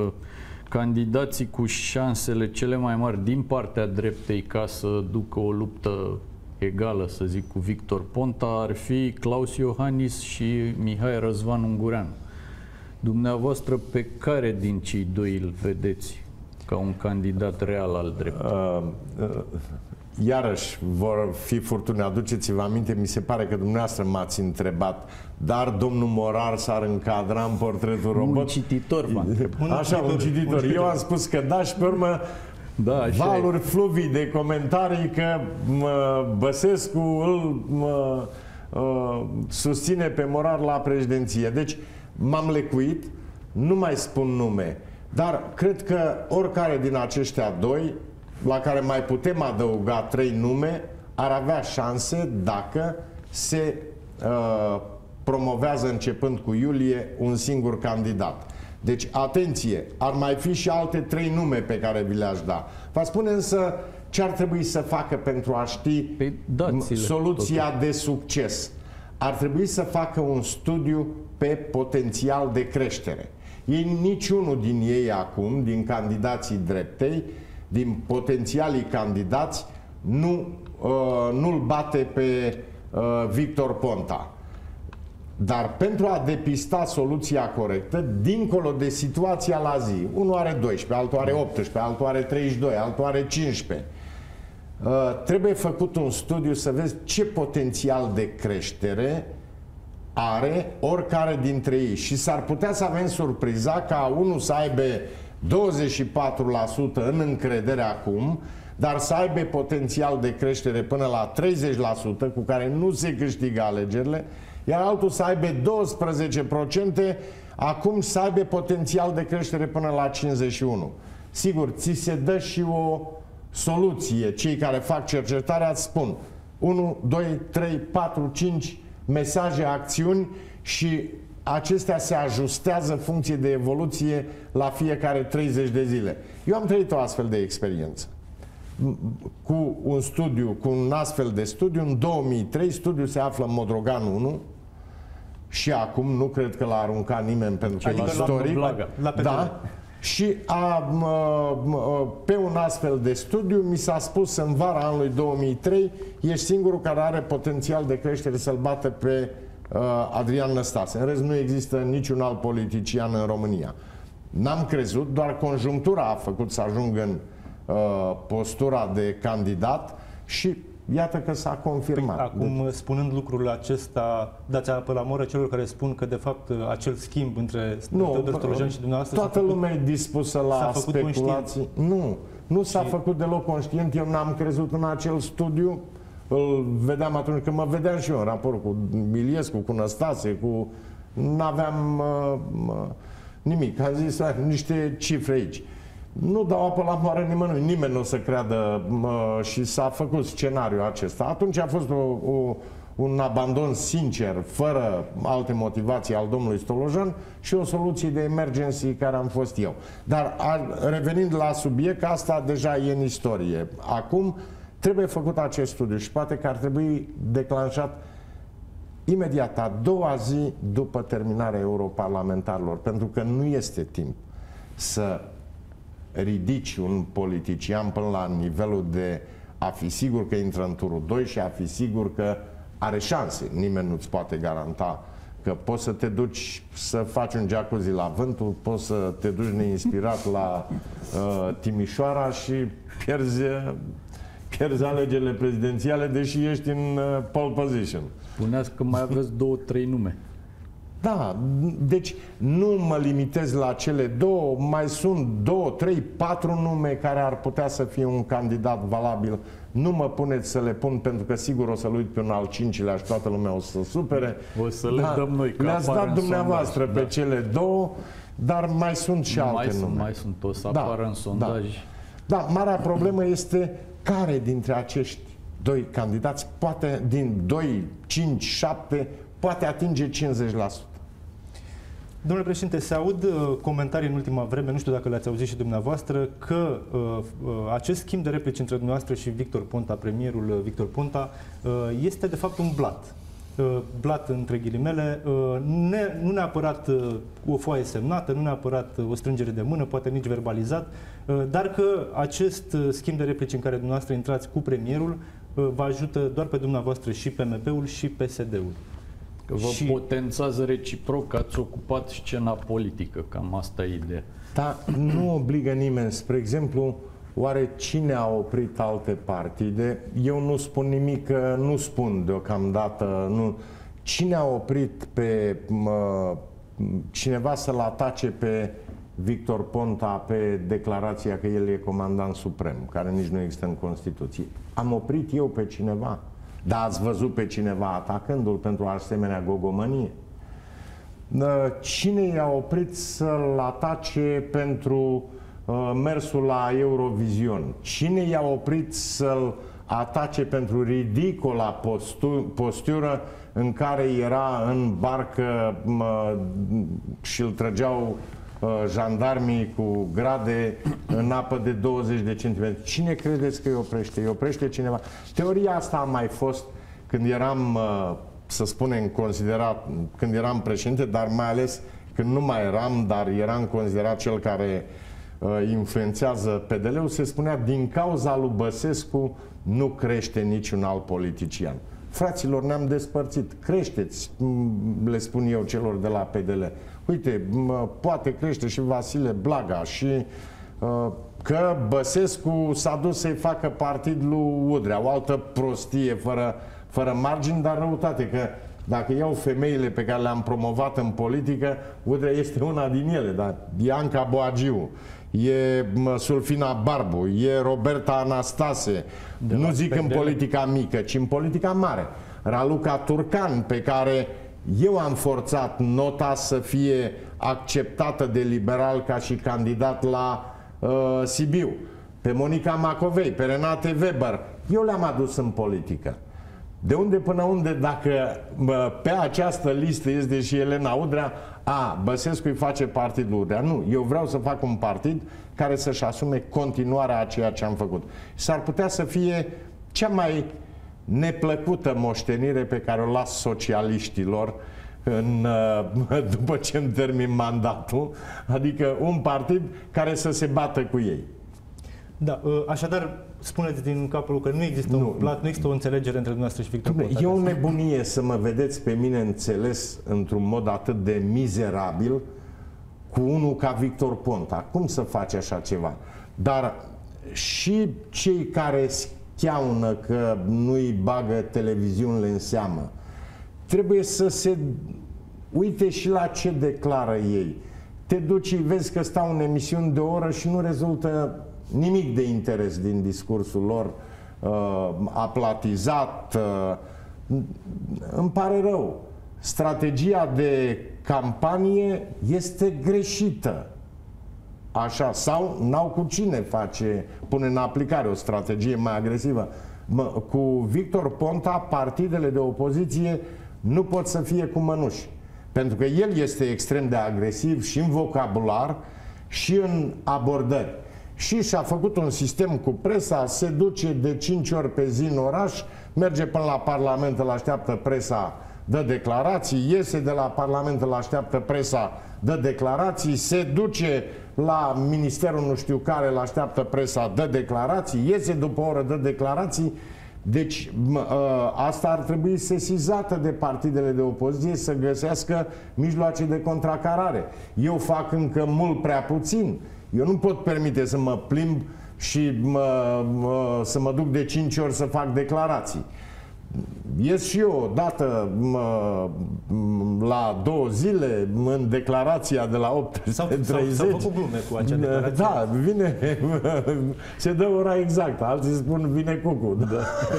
S3: Candidații cu șansele cele mai mari din partea dreptei ca să ducă o luptă egală, să zic, cu Victor Ponta ar fi Claus Iohannis și Mihai Răzvan Ungureanu. Dumneavoastră pe care din cei doi îl vedeți ca un candidat real al dreptei? Uh, uh,
S2: iarăși vor fi furtune. Aduceți-vă aminte, mi se pare că dumneavoastră m-ați întrebat, dar domnul Morar s-ar încadra în portretul robot?
S3: Un cititor,
S2: Așa, un cititor. Un cititor. Eu am spus că da și pe urmă da, valuri fluvii de comentarii că mă, Băsescu îl mă, uh, susține pe Morar la președinție. Deci m-am lecuit, nu mai spun nume. Dar cred că oricare din aceștia doi, la care mai putem adăuga trei nume, ar avea șanse dacă se uh, promovează începând cu iulie un singur candidat. Deci, atenție, ar mai fi și alte trei nume pe care vi le-aș da. Vă spune însă ce ar trebui să facă pentru a ști
S3: păi,
S2: soluția
S3: totul.
S2: de succes. Ar trebui să facă un studiu pe potențial de creștere. Ei, niciunul din ei acum, din candidații dreptei, din potențialii candidați, nu, uh, nu-l bate pe uh, Victor Ponta. Dar pentru a depista soluția corectă, dincolo de situația la zi, unul are doisprezece, altul are optsprezece, altul are treizeci și doi, altul are cincisprezece, uh, trebuie făcut un studiu să vezi ce potențial de creștere are oricare dintre ei. Și s-ar putea să avem surpriza ca unul să aibă douăzeci și patru la sută în încredere acum, dar să aibă potențial de creștere până la treizeci la sută, cu care nu se câștigă alegerile, iar altul să aibă douăsprezece la sută, acum să aibă potențial de creștere până la cincizeci și unu. Sigur, ți se dă și o soluție. Cei care fac cercetarea îți spun unu, doi, trei, patru, cinci mesaje, acțiuni și acestea se ajustează în funcție de evoluție la fiecare treizeci de zile. Eu am trăit o astfel de experiență. Cu un studiu, cu un astfel de studiu, în două mii trei, studiul se află în Modrogan unu și acum nu cred că l-a aruncat nimeni pentru că
S1: adică
S2: e istoric.
S1: La, la
S2: da? Și a, pe un astfel de studiu mi s-a spus în vara anului două mii trei, ești singurul care are potențial de creștere să-l bată pe uh, Adrian Năstase. În rest nu există niciun alt politician în România. N-am crezut, doar conjunctura a făcut să ajung în uh, postura de candidat și iată că s-a confirmat.
S1: Păi, acum,
S2: deci,
S1: spunând lucrul acesta, dați apă la moră celor care spun că, de fapt, acel schimb între Teodor Stolojan și dumneavoastră...
S2: Toată
S1: făcut,
S2: lumea e dispusă la speculații. Nu, nu s-a și... făcut deloc conștient. Eu n-am crezut în acel studiu. Îl vedeam atunci când mă vedeam și eu în raport cu Iliescu, cu Năstase, cu... N-aveam uh, uh, nimic. Am zis, niște cifre aici. Nu dau apă la moară nimănui, nimeni nu o să creadă mă, și s-a făcut scenariul acesta. Atunci a fost o, o, un abandon sincer, fără alte motivații al domnului Stolojan și o soluție de emergency care am fost eu. Dar a, revenind la subiect, asta deja e în istorie. Acum trebuie făcut acest studiu și poate că ar trebui declanșat imediat, a doua zi după terminarea europarlamentarilor, pentru că nu este timp să ridici un politician până la nivelul de a fi sigur că intră în turul doi și a fi sigur că are șanse. Nimeni nu-ți poate garanta că poți să te duci să faci un jacuzzi la Vântul, poți să te duci neinspirat la uh, Timișoara și pierzi, pierzi alegerile prezidențiale, deși ești în uh, pole position.
S3: Spuneați că mai aveți două, trei nume.
S2: Da, deci nu mă limitez la cele două, mai sunt două, trei, patru nume care ar putea să fie un candidat valabil. Nu mă puneți să le pun pentru că sigur o să-l uit pe un al cincilea și toată lumea o să se supere.
S3: O să le da, dăm noi.
S2: Le-ați dat dumneavoastră sondaj, pe da. cele două, dar mai sunt și
S3: mai
S2: alte
S3: sunt,
S2: nume.
S3: Mai sunt, o să apară da, în sondaj.
S2: Da. da, marea problemă este care dintre acești doi candidați poate, din doi, cinci, șapte, poate atinge cincizeci la sută.
S1: Domnule președinte, se aud uh, comentarii în ultima vreme, nu știu dacă le-ați auzit și dumneavoastră, că uh, uh, acest schimb de replici între dumneavoastră și Victor Ponta, premierul uh, Victor Ponta, uh, este de fapt un blat. Uh, blat între ghilimele, uh, ne, nu neapărat uh, o foaie semnată, nu neapărat uh, o strângere de mână, poate nici verbalizat, uh, dar că acest uh, schimb de replici în care dumneavoastră intrați cu premierul uh, vă ajută doar pe dumneavoastră și P M P-ul și P S D-ul.
S3: Că vă și... potențează reciproc că ați ocupat scena politică, cam asta e ideea.
S2: Dar nu obligă nimeni. Spre exemplu, oare cine a oprit alte partide? Eu nu spun nimic, că nu spun deocamdată. Nu. Cine a oprit pe mă, cineva să-l atace pe Victor Ponta pe declarația că el e comandant suprem, care nici nu există în Constituție? Am oprit eu pe cineva? Dar ați văzut pe cineva atacându-l pentru asemenea gogomănie? Cine i-a oprit să-l atace pentru uh, mersul la Eurovision? Cine i-a oprit să-l atace pentru ridicola postu postură în care era în barcă uh, și îl trăgeau uh, jandarmii cu grade în apă de douăzeci de centimetri? Cine credeți că îi oprește? Îi oprește cineva? Teoria asta a mai fost când eram, să spunem, considerat, când eram președinte, dar mai ales când nu mai eram, dar eram considerat cel care influențează P D L-ul, se spunea din cauza lui Băsescu nu crește niciun alt politician. Fraților, ne-am despărțit. Creșteți, le spun eu celor de la P D L. Uite, poate crește și Vasile Blaga și că Băsescu s-a dus să-i facă partid lui Udrea. O altă prostie fără, fără margini, dar răutate. Că dacă iau femeile pe care le-am promovat în politică, Udrea este una din ele. Dar e Anca Boagiu, e Sulfina Barbu, e Roberta Anastase. De nu zic în politica mică, ci în politica mare. Raluca Turcan, pe care eu am forțat nota să fie acceptată de liberal ca și candidat la uh, Sibiu, pe Monica Macovei, pe Renate Weber. Eu le-am adus în politică. De unde până unde, dacă bă, pe această listă este și Elena Udrea, a, Băsescu îi face partidul Udrea. Nu, eu vreau să fac un partid care să-și asume continuarea a ceea ce am făcut. S-ar putea să fie cea mai neplăcută moștenire pe care o las socialiștilor în, după ce îmi termin mandatul, adică un partid care să se bată cu ei.
S1: Da, așadar, spuneți din capul că nu există nu. un plat, nu există o înțelegere între dumneavoastră și Victor Ponta.
S2: E o nebunie să mă vedeți pe mine înțeles într-un mod atât de mizerabil cu unul ca Victor Ponta. Cum să faci așa ceva? Dar și cei care scheaună că nu-i bagă televiziunile în seamă, trebuie să se uite și la ce declară ei. Te duci și vezi că stau în emisiuni de o oră și nu rezultă nimic de interes din discursul lor, uh, aplatizat. Uh, îmi pare rău. Strategia de campanie este greșită. Așa, sau n-au cu cine face, pune în aplicare o strategie mai agresivă. Mă, cu Victor Ponta, partidele de opoziție nu pot să fie cu mănuși. Pentru că el este extrem de agresiv și în vocabular și în abordări. Și și-a făcut un sistem cu presa, se duce de cinci ori pe zi în oraș, merge până la Parlament, îl așteaptă presa, dă declarații, iese de la Parlament, îl așteaptă presa, dă declarații, se duce la Ministerul nu știu care, îl așteaptă presa, dă declarații, iese după o oră, dă declarații. Deci asta ar trebui sesizată de partidele de opoziție, să găsească mijloace de contracarare. Eu fac încă mult prea puțin. Eu nu pot permite să mă plimb și mă, mă, să mă duc de cinci ori să fac declarații. Ies și eu odată mă, la două zile în declarația de la opt treizeci.
S1: S-au făcut glume cu acea declarație.
S2: Da, vine, se dă ora exactă, alții spun vine cucu. Da.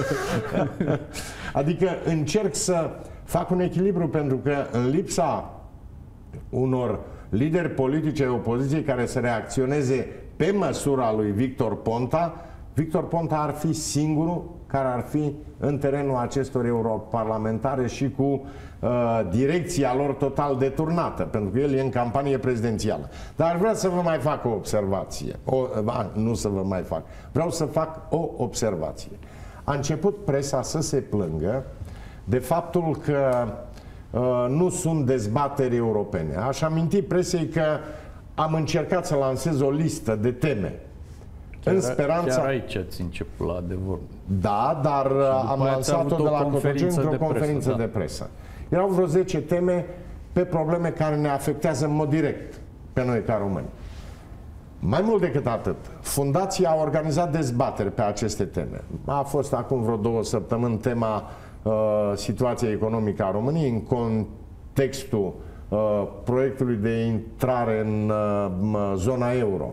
S2: Adică încerc să fac un echilibru, pentru că în lipsa unor lideri politici ai opoziției care să reacționeze pe măsura lui Victor Ponta, Victor Ponta ar fi singurul care ar fi în terenul acestor europarlamentare și cu uh, direcția lor total deturnată, pentru că el e în campanie prezidențială. Dar vreau să vă mai fac o observație. O, a, nu să vă mai fac. Vreau să fac o observație. A început presa să se plângă de faptul că uh, nu sunt dezbateri europene. Aș aminti presei că am încercat să lansez o listă de teme.
S3: Chiar,
S2: în speranța...
S3: chiar aici ați început la adevăr.
S2: Da, dar am lansat-o de la Cotroceni într-o conferință de, de presă. Erau vreo zece teme pe probleme care ne afectează în mod direct pe noi ca români. Mai mult decât atât, Fundația a organizat dezbateri pe aceste teme. A fost acum vreo două săptămâni tema uh, situației economice a României în contextul uh, proiectului de intrare în uh, zona euro.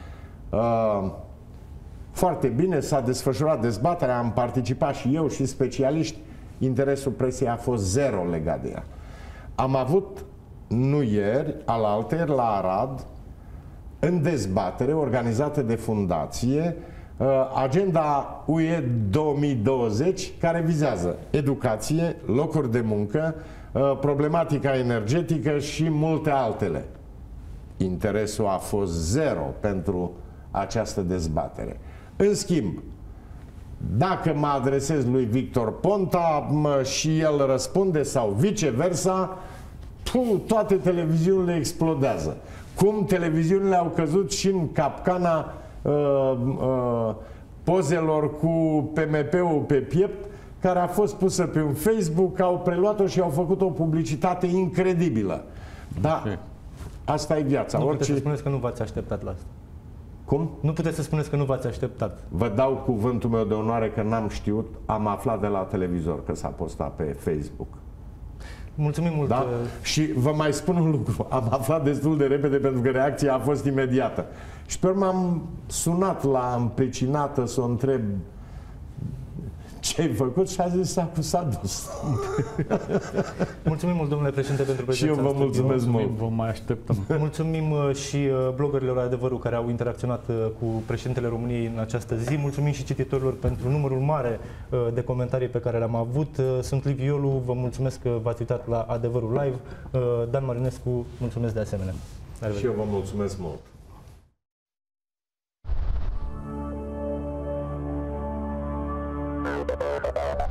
S2: Uh, Foarte bine, s-a desfășurat dezbaterea, am participat și eu și specialiști, interesul presei a fost zero legat de ea. Am avut, nu ieri, alaltăieri la Arad, în dezbatere organizată de fundație, agenda U E două mii douăzeci, care vizează educație, locuri de muncă, problematica energetică și multe altele. Interesul a fost zero pentru această dezbatere. În schimb, dacă mă adresez lui Victor Ponta mă, și el răspunde sau viceversa, tu, toate televiziunile explodează. Cum televiziunile au căzut și în capcana uh, uh, pozelor cu P M P-ul pe piept, care a fost pusă pe un Facebook, au preluat-o și au făcut o publicitate incredibilă. Da, asta e viața.
S1: Nu
S2: Orice...
S1: puteți să spuneți că nu v-ați așteptat la asta.
S2: Cum?
S1: Nu puteți să spuneți că nu v-ați așteptat.
S2: Vă dau cuvântul meu de onoare că n-am știut, am aflat de la televizor că s-a postat pe Facebook.
S1: Mulțumim mult.
S2: Da? Și vă mai spun un lucru, am aflat destul de repede pentru că reacția a fost imediată. Și pe urmă am sunat la împecinată să o întreb ce ai făcut și a zis s-a, s-a dus.
S1: Mulțumim mult, domnule președinte, pentru prezența.
S2: Și eu vă mulțumesc mult.
S3: Vă mai așteptăm.
S1: Mulțumim uh, și uh, bloggerilor Adevărul care au interacționat uh, cu președintele României în această zi. Mulțumim și cititorilor pentru numărul mare uh, de comentarii pe care le-am avut. Uh, sunt Liviu Iolu, vă mulțumesc că v-ați uitat la Adevărul Live. Uh, Dan Marinescu, mulțumesc de asemenea.
S2: Și eu vă mulțumesc mult.